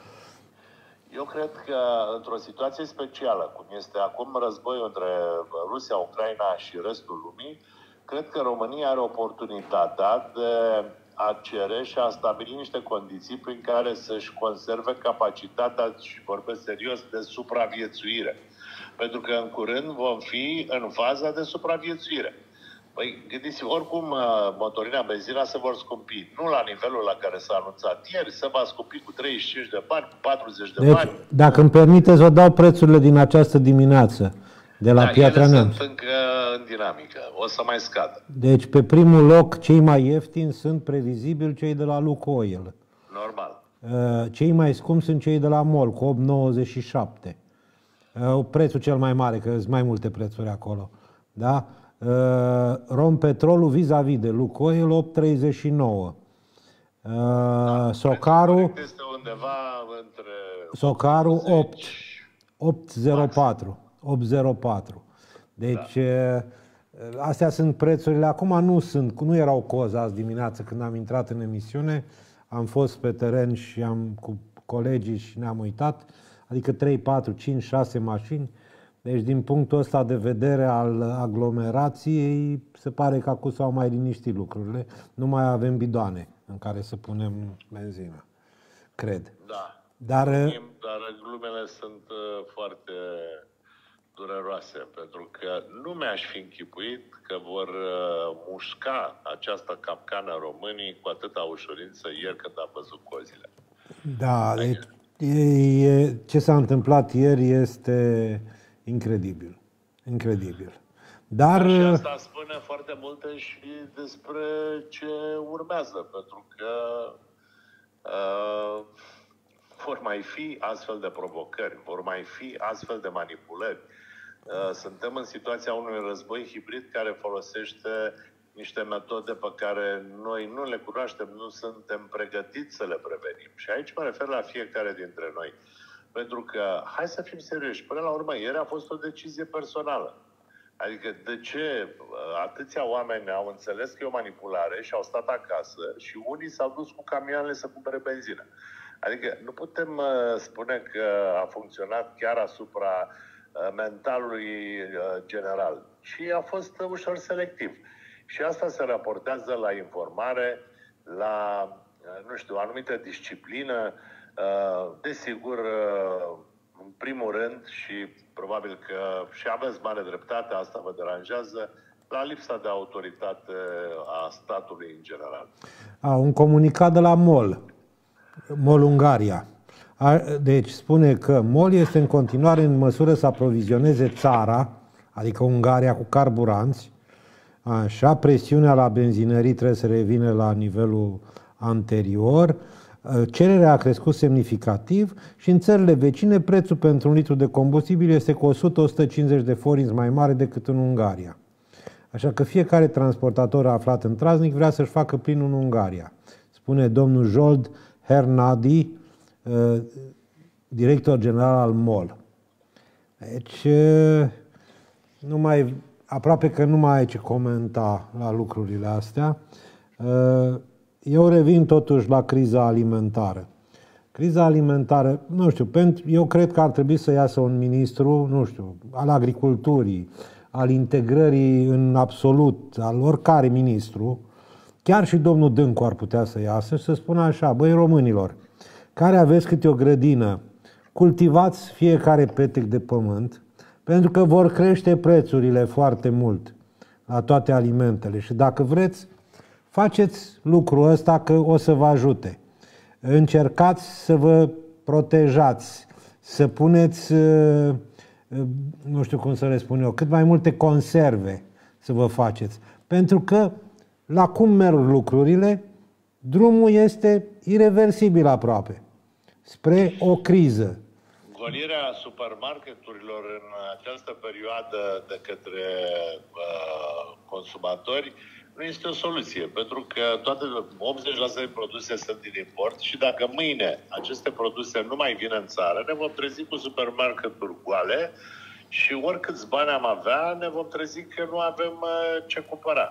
Speaker 3: Eu cred că într-o situație specială, cum este acum războiul între Rusia, Ucraina și restul lumii, cred că România are oportunitatea de a cere și a stabili niște condiții prin care să-și conserve capacitatea, și vorbesc serios, de supraviețuire. Pentru că în curând vom fi în faza de supraviețuire. Păi, gândiți-vă, oricum motorina, benzina se vor scumpi. Nu la nivelul la care s-a anunțat ieri, se va scumpi cu treizeci și cinci de bani, patruzeci de
Speaker 2: deci,
Speaker 3: bani.
Speaker 2: Dacă îmi permiteți, vă dau prețurile din această dimineață, de la
Speaker 3: da,
Speaker 2: Piatra Neamț.
Speaker 3: Sunt încă în dinamică, o să mai scadă.
Speaker 2: Deci, pe primul loc, cei mai ieftini sunt previzibil cei de la Lukoil.
Speaker 3: Normal.
Speaker 2: Cei mai scumpi sunt cei de la MOL, cu opt virgulă nouăzeci și șapte. Prețul cel mai mare, că sunt mai multe prețuri acolo. Da? Rompetrolul vis-a-vis de Lukoil opt virgulă treizeci și nouă.
Speaker 3: Da,
Speaker 2: Socarul
Speaker 3: este undeva între
Speaker 2: Socarul opt virgulă zero patru. opt virgulă zero patru. Deci da. Astea sunt prețurile. Acum nu sunt, nu erau cozi azi dimineață când am intrat în emisiune. Am fost pe teren și am cu colegii și ne-am uitat. Adică trei, patru, cinci, șase mașini. Deci, din punctul ăsta de vedere al aglomerației, se pare că acum s-au mai liniștit lucrurile. Nu mai avem bidoane în care să punem benzină, cred.
Speaker 3: Da.
Speaker 2: Dar,
Speaker 3: dar glumele sunt foarte dureroase, pentru că nu mi-aș fi închipuit că vor mușca această capcană românii cu atâta ușurință ieri când am văzut cozile.
Speaker 2: Da, deci, e, e, ce s-a întâmplat ieri este incredibil. Incredibil. Dar...
Speaker 3: Și asta spune foarte multe și despre ce urmează, pentru că uh, vor mai fi astfel de provocări, vor mai fi astfel de manipulări. Uh, suntem în situația unui război hibrid care folosește niște metode pe care noi nu le cunoaștem, nu suntem pregătiți să le prevenim. Și aici mă refer la fiecare dintre noi. Pentru că, hai să fim serioși, până la urmă, ieri a fost o decizie personală. Adică de ce atâția oameni au înțeles că e o manipulare și au stat acasă și unii s-au dus cu camioanele să cumpere benzină. Adică nu putem uh, spune că a funcționat chiar asupra uh, mentalului uh, general, ci a fost uh, ușor selectiv. Și asta se raportează la informare, la, uh, nu știu, o anumită disciplină, uh, desigur, uh, în primul rând, și probabil că și aveți mare dreptate, asta vă deranjează, la lipsa de autoritate a statului în general.
Speaker 2: A, un comunicat de la MOL, MOL Ungaria. A, deci spune că MOL este în continuare în măsură să aprovizioneze țara, adică Ungaria, cu carburanți. Așa, presiunea la benzinării trebuie să revină la nivelul anterior. Cererea a crescut semnificativ și în țările vecine prețul pentru un litru de combustibil este cu o sută - o sută cincizeci de forinți mai mare decât în Ungaria. Așa că fiecare transportator aflat în praznic vrea să-și facă plinul în Ungaria, spune domnul Zsolt Hernadi, director general al MOL. Deci, nu mai, aproape că nu mai ai ce comenta la lucrurile astea. Eu revin totuși la criza alimentară. Criza alimentară, nu știu, pentru, eu cred că ar trebui să iasă un ministru, nu știu, al agriculturii, al integrării în absolut, al oricare ministru, chiar și domnul Dâncu ar putea să iasă și să spună așa: băi românilor, care aveți câte o grădină, cultivați fiecare petec de pământ, pentru că vor crește prețurile foarte mult la toate alimentele și dacă vreți, faceți lucrul ăsta că o să vă ajute. Încercați să vă protejați, să puneți, nu știu cum să le spun eu, cât mai multe conserve să vă faceți. Pentru că la cum merg lucrurile, drumul este ireversibil aproape, spre o criză.
Speaker 3: Golirea supermarketurilor în această perioadă de către uh, consumatori nu este o soluție, pentru că toate optzeci la sută din produse sunt din import și dacă mâine aceste produse nu mai vin în țară, ne vom trezi cu supermarketuri goale și oricâți bani am avea, ne vom trezi că nu avem uh, ce cumpăra.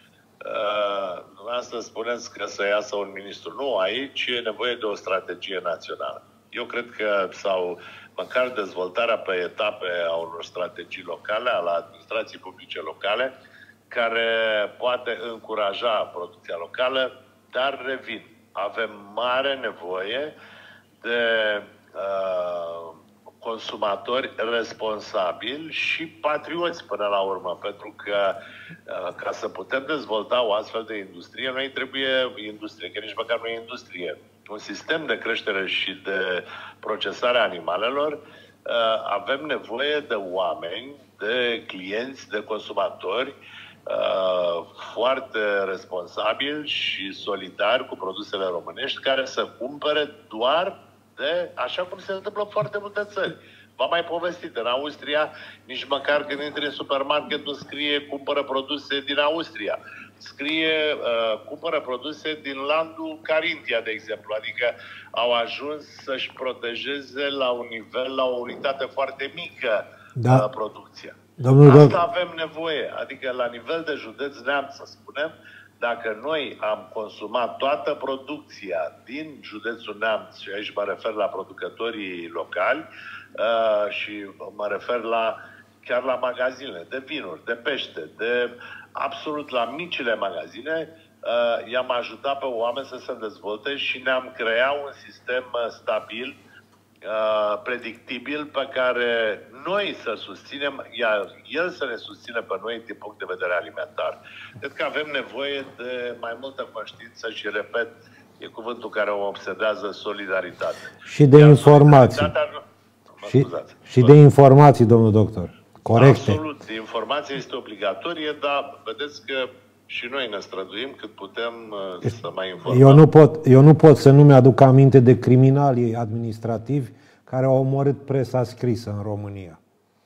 Speaker 3: Uh, asta spuneți că să iasă un ministru. Nu, aici e nevoie de o strategie națională. Eu cred că, sau măcar dezvoltarea pe etape a unor strategii locale, a administrației publice locale, care poate încuraja producția locală, dar revin. Avem mare nevoie de uh, consumatori responsabili și patrioți până la urmă, pentru că uh, ca să putem dezvolta o astfel de industrie, noi trebuie industrie, că nici măcar nu e industrie. Un sistem de creștere și de procesare a animalelor, uh, avem nevoie de oameni, de clienți, de consumatori uh, foarte responsabili și solidari cu produsele românești, care să cumpere doar de, așa cum se întâmplă în foarte multe țări. V-am mai povestit, în Austria, nici măcar când intri în supermarket nu scrie cumpără produse din Austria. Scrie uh, cumpără produse din landul Carintia, de exemplu. Adică au ajuns să-și protejeze la un nivel, la o unitate foarte mică
Speaker 2: da.
Speaker 3: uh, producția.
Speaker 2: Domnul
Speaker 3: Asta avem nevoie. Adică la nivel de județ Neamț, să spunem, dacă noi am consumat toată producția din județul Neamț, și aici mă refer la producătorii locali uh, și mă refer la chiar la magazinele de vinuri, de pește, de absolut la micile magazine, uh, i-am ajutat pe oameni să se dezvolte și ne-am creat un sistem stabil, uh, predictibil, pe care noi să susținem, iar el să ne susțină pe noi din punct de vedere alimentar. Cred că avem nevoie de mai multă conștiință și, repet, e cuvântul care o obsedează, solidaritate.
Speaker 2: Și de iar informații. Și, și de informații, domnul doctor. Corecte.
Speaker 3: Absolut. Informația este obligatorie, dar vedeți că și noi ne străduim cât putem să mai informăm.
Speaker 2: Eu nu pot, eu nu pot să nu mi-aduc aminte de criminalii administrativi care au omorât presa scrisă în România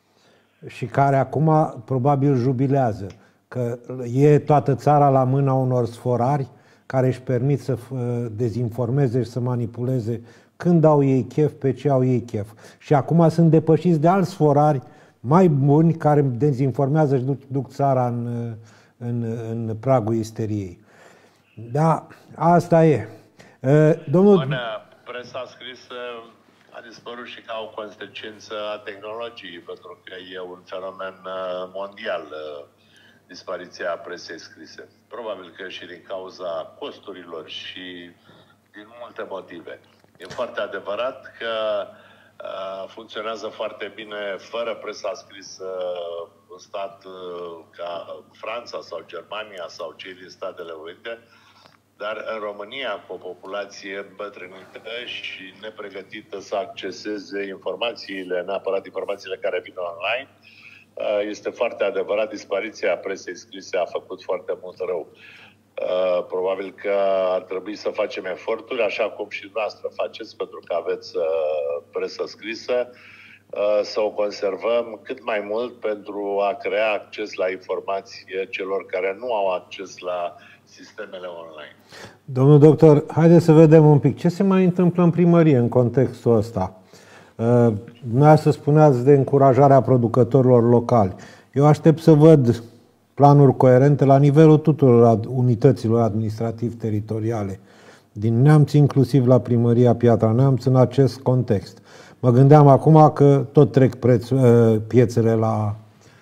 Speaker 2: și care acum probabil jubilează că e toată țara la mâna unor sforari care își permit să dezinformeze și să manipuleze când au ei chef, pe ce au ei chef. Și acum sunt depășiți de alți sforari mai buni care dezinformează și duc, duc țara în, în, în pragul isteriei. Da, asta e. Domnul...
Speaker 3: Până presa scrisă a dispărut și ca o consecință a tehnologiei, pentru că e un fenomen mondial, dispariția presei scrise. Probabil că și din cauza costurilor și din multe motive. E foarte adevărat că funcționează foarte bine fără presa scrisă în stat ca Franța sau Germania sau cei din Statele Unite, dar în România, cu o populație îmbătrânită și nepregătită să acceseze informațiile, neapărat informațiile care vin online, este foarte adevărat, dispariția presei scrise a făcut foarte mult rău. Uh, probabil că ar trebui să facem eforturi, așa cum și dumneavoastră faceți, pentru că aveți uh, presă scrisă, uh, să o conservăm cât mai mult pentru a crea acces la informație celor care nu au acces la sistemele online.
Speaker 2: Domnul doctor, haideți să vedem un pic ce se mai întâmplă în primărie în contextul ăsta. Uh, dumneavoastră spuneați de încurajarea producătorilor locali. Eu aștept să văd planuri coerente la nivelul tuturor unităților administrativ-teritoriale din Neamț, inclusiv la primăria Piatra Neamț, în acest context. Mă gândeam acum că tot trec preț, piețele la,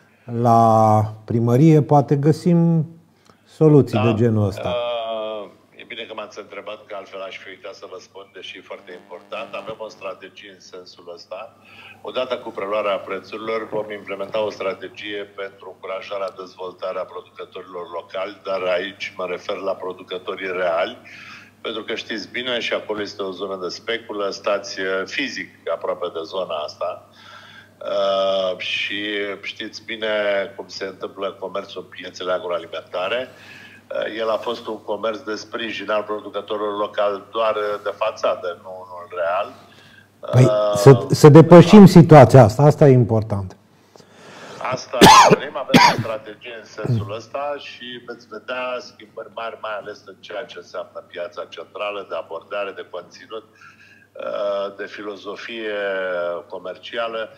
Speaker 2: la primărie, poate găsim soluții da, de genul ăsta.
Speaker 3: E bine că m-ați m-ați întrebat, că altfel aș fi uitat să vă spun, deși e foarte important. Avem o strategie în sensul ăsta. Odată cu preluarea prețurilor vom implementa o strategie pentru încurajarea dezvoltarea producătorilor locali, dar aici mă refer la producătorii reali, pentru că știți bine, și acolo este o zonă de speculă, stați fizic aproape de zona asta. Uh, și știți bine cum se întâmplă comerțul în piețele agroalimentare. Uh, el a fost un comerț de sprijin al producătorilor locali doar de fațadă, nu unul real.
Speaker 2: Păi,
Speaker 3: uh,
Speaker 2: să, să depășim da. situația asta, asta e important.
Speaker 3: Asta dorim, avem o strategie în sensul ăsta și veți vedea schimbări mari, mai ales în ceea ce înseamnă piața centrală, de abordare, de conținut, uh, de filozofie comercială.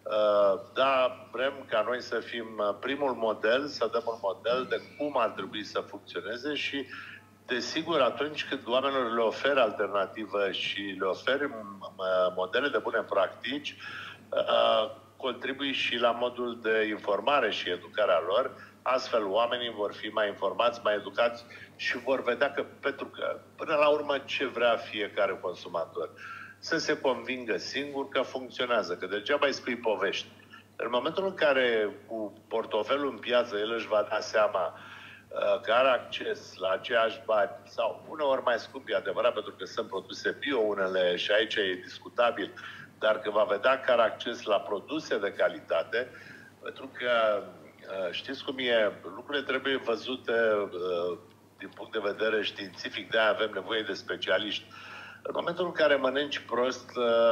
Speaker 3: Da, vrem ca noi să fim primul model, să dăm un model de cum ar trebui să funcționeze și, desigur, atunci când oamenilor le oferă alternativă și le oferi modele de bune practici, contribui și la modul de informare și educarea lor. Astfel, oamenii vor fi mai informați, mai educați și vor vedea că, pentru că, până la urmă, ce vrea fiecare consumator? Să se convingă singur că funcționează, că degeaba îi spui povești. În momentul în care cu portofelul în piață el își va da seama uh, că are acces la aceiași bani sau uneori mai scump, e adevărat, pentru că sunt produse bio unele și aici e discutabil, dar că va vedea că are acces la produse de calitate, pentru că uh, știți cum e, lucrurile trebuie văzute uh, din punct de vedere științific, de-aia avem nevoie de specialiști. În momentul în care mănânci prost,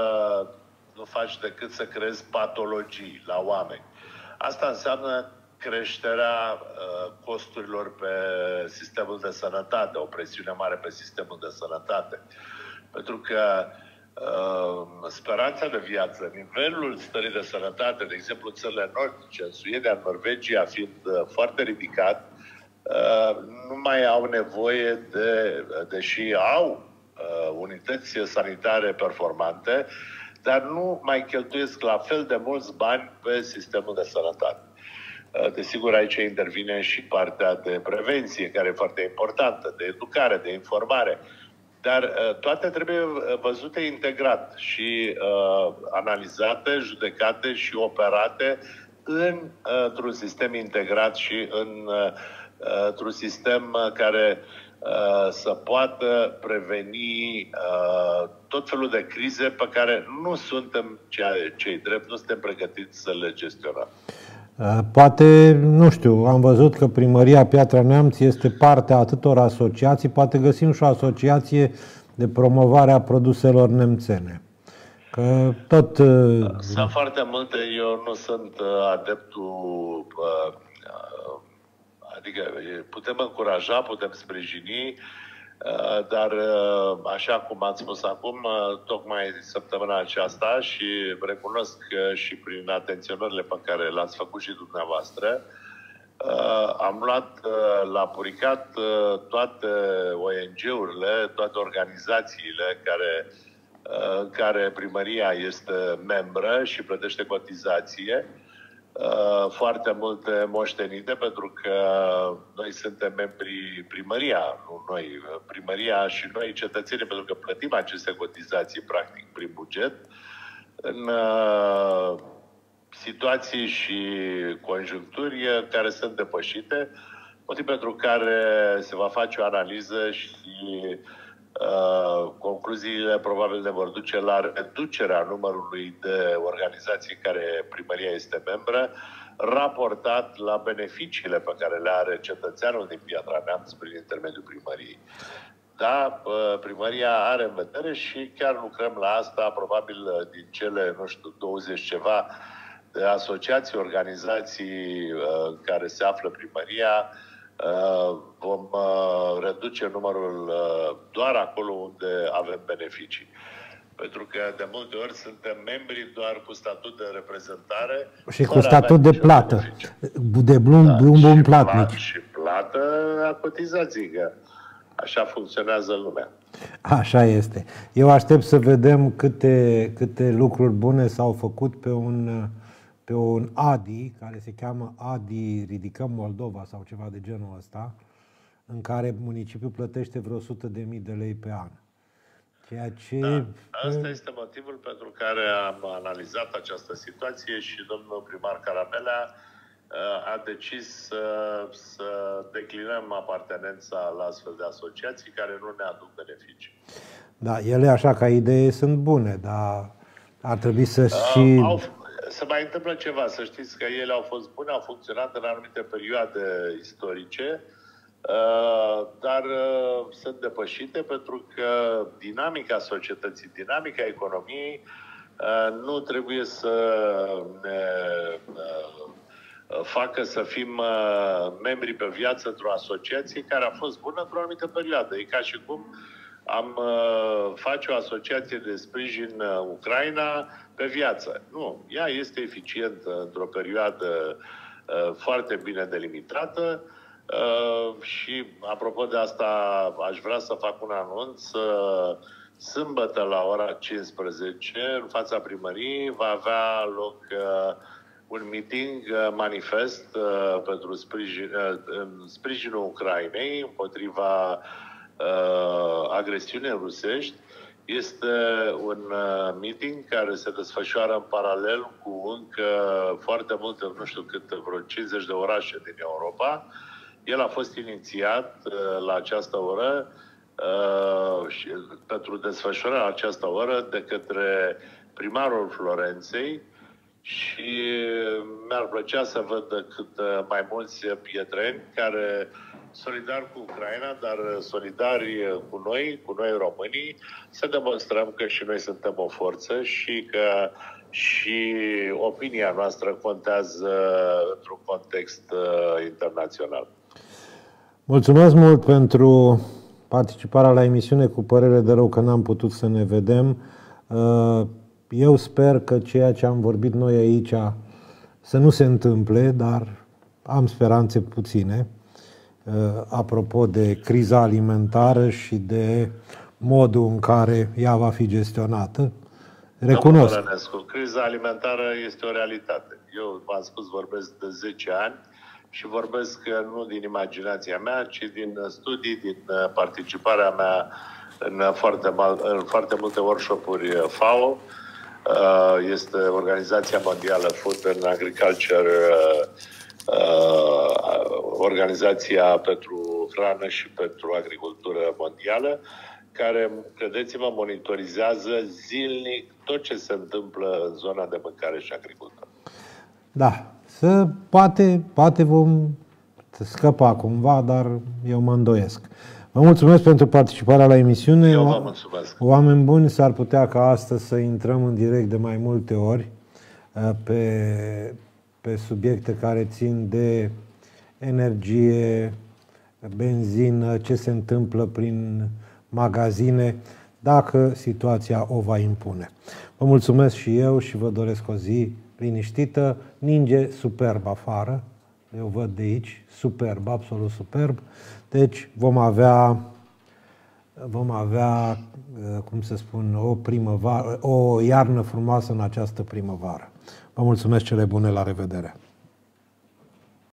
Speaker 3: nu faci decât să creezi patologii la oameni. Asta înseamnă creșterea costurilor pe sistemul de sănătate, o presiune mare pe sistemul de sănătate. Pentru că speranța de viață, nivelul stării de sănătate, de exemplu în țările nordice, în Suedia, în Norvegia, fiind foarte ridicat, nu mai au nevoie de, deși au unități sanitare performante, dar nu mai cheltuiesc la fel de mulți bani pe sistemul de sănătate. Desigur, aici intervine și partea de prevenție, care e foarte importantă, de educare, de informare. Dar toate trebuie văzute integrat și uh, analizate, judecate și operate în, într-un sistem integrat și în, uh, într-un sistem care să poată preveni uh, tot felul de crize pe care nu suntem cei drept, nu suntem pregătiți să le gestionăm.
Speaker 2: Poate, nu știu, am văzut că Primăria Piatra Neamț este partea atâtor asociații, poate găsim și o asociație de promovare a produselor nemțene. Că tot...
Speaker 3: Sunt foarte multe, eu nu sunt adeptul... Uh, Adică putem încuraja, putem sprijini, dar așa cum ați spus acum, tocmai săptămâna aceasta și recunosc și prin atenționările pe care le-ați făcut și dumneavoastră, am luat la puricat toate O N G-urile, toate organizațiile care, în care primăria este membră și plătește cotizație, foarte multe moștenite, pentru că noi suntem membrii primăria, nu noi, primăria și noi cetățenii, pentru că plătim aceste cotizații practic prin buget în uh, situații și conjuncturi care sunt depășite, motiv pentru care se va face o analiză și Uh, concluziile probabil ne vor duce la reducerea numărului de organizații care primăria este membră, raportat la beneficiile pe care le are cetățeanul din Piatra Neamț prin intermediul primăriei. Da, uh, primăria are în vedere și chiar lucrăm la asta, probabil din cele, nu știu, douăzeci ceva de asociații, organizații uh, care se află primăria. Uh, vom uh, reduce numărul uh, doar acolo unde avem beneficii. Pentru că de multe ori suntem membri doar cu statut de reprezentare
Speaker 2: și cu statut de plată, beneficii. de blum, da, blum, blum platnic.
Speaker 3: Și plată a cotizației, că așa funcționează lumea.
Speaker 2: Așa este. Eu aștept să vedem câte, câte lucruri bune s-au făcut pe un... pe un A D I, care se cheamă A D I Ridicăm Moldova sau ceva de genul ăsta, în care municipiul plătește vreo o sută de mii de lei pe an. Ceea ce...
Speaker 3: Da, asta este motivul pentru care am analizat această situație și domnul primar Caramelea a decis să, să declinăm apartenența la astfel de asociații care nu ne aduc beneficii.
Speaker 2: Da, ele așa ca idee sunt bune, dar ar trebui să și...
Speaker 3: Au, se mai întâmplă ceva, să știți că ele au fost bune, au funcționat în anumite perioade istorice, dar sunt depășite pentru că dinamica societății, dinamica economiei nu trebuie să ne facă să fim membri pe viață într-o asociație care a fost bună într-o anumită perioadă. E ca și cum am face o asociație de sprijin Ucraina pe viață. Nu, ea este eficientă într-o perioadă foarte bine delimitată și, apropo de asta, aș vrea să fac un anunț. Sâmbătă la ora cincisprezece, în fața primăriei, va avea loc un meeting manifest pentru sprijin, în sprijinul Ucrainei împotriva uh, agresiunii rusești. Este un uh, meeting care se desfășoară în paralel cu încă foarte multe, nu știu cât, vreo cincizeci de orașe din Europa. El a fost inițiat uh, la această oră uh, și pentru desfășurarea această oră de către primarul Florenței. Și mi-ar plăcea să văd cât mai mulți pietreni care, solidari cu Ucraina, dar solidari cu noi, cu noi românii, să demonstrăm că și noi suntem o forță și că și opinia noastră contează într-un context internațional.
Speaker 2: Mulțumesc mult pentru participarea la emisiune. Cu părere de rău că n-am putut să ne vedem. Eu sper că ceea ce am vorbit noi aici să nu se întâmple, dar am speranțe puține. Apropo de criza alimentară și de modul în care ea va fi gestionată. Recunosc.
Speaker 3: Criza alimentară este o realitate. Eu, v-am spus, vorbesc de zece ani și vorbesc nu din imaginația mea, ci din studii, din participarea mea în foarte, în foarte multe workshop-uri F A O. Este Organizația Mondială Food and Agriculture, Organizația pentru Hrană și pentru Agricultură Mondială, care, credeți-mă, monitorizează zilnic tot ce se întâmplă în zona de mâncare și agricultură.
Speaker 2: Da, să, poate, poate vom scăpa cumva, dar eu mă îndoiesc. Vă mulțumesc pentru participarea la emisiune.
Speaker 3: Eu vă mulțumesc.
Speaker 2: Oameni buni, s-ar putea ca astăzi să intrăm în direct de mai multe ori pe, pe subiecte care țin de energie, benzină, ce se întâmplă prin magazine, dacă situația o va impune. Vă mulțumesc și eu și vă doresc o zi liniștită. Ninge superb afară. Eu văd de aici, superb, absolut superb. Deci vom avea, vom avea, cum să spun, o primăvară, o iarnă frumoasă în această primăvară. Vă mulțumesc, cele bune, la revedere!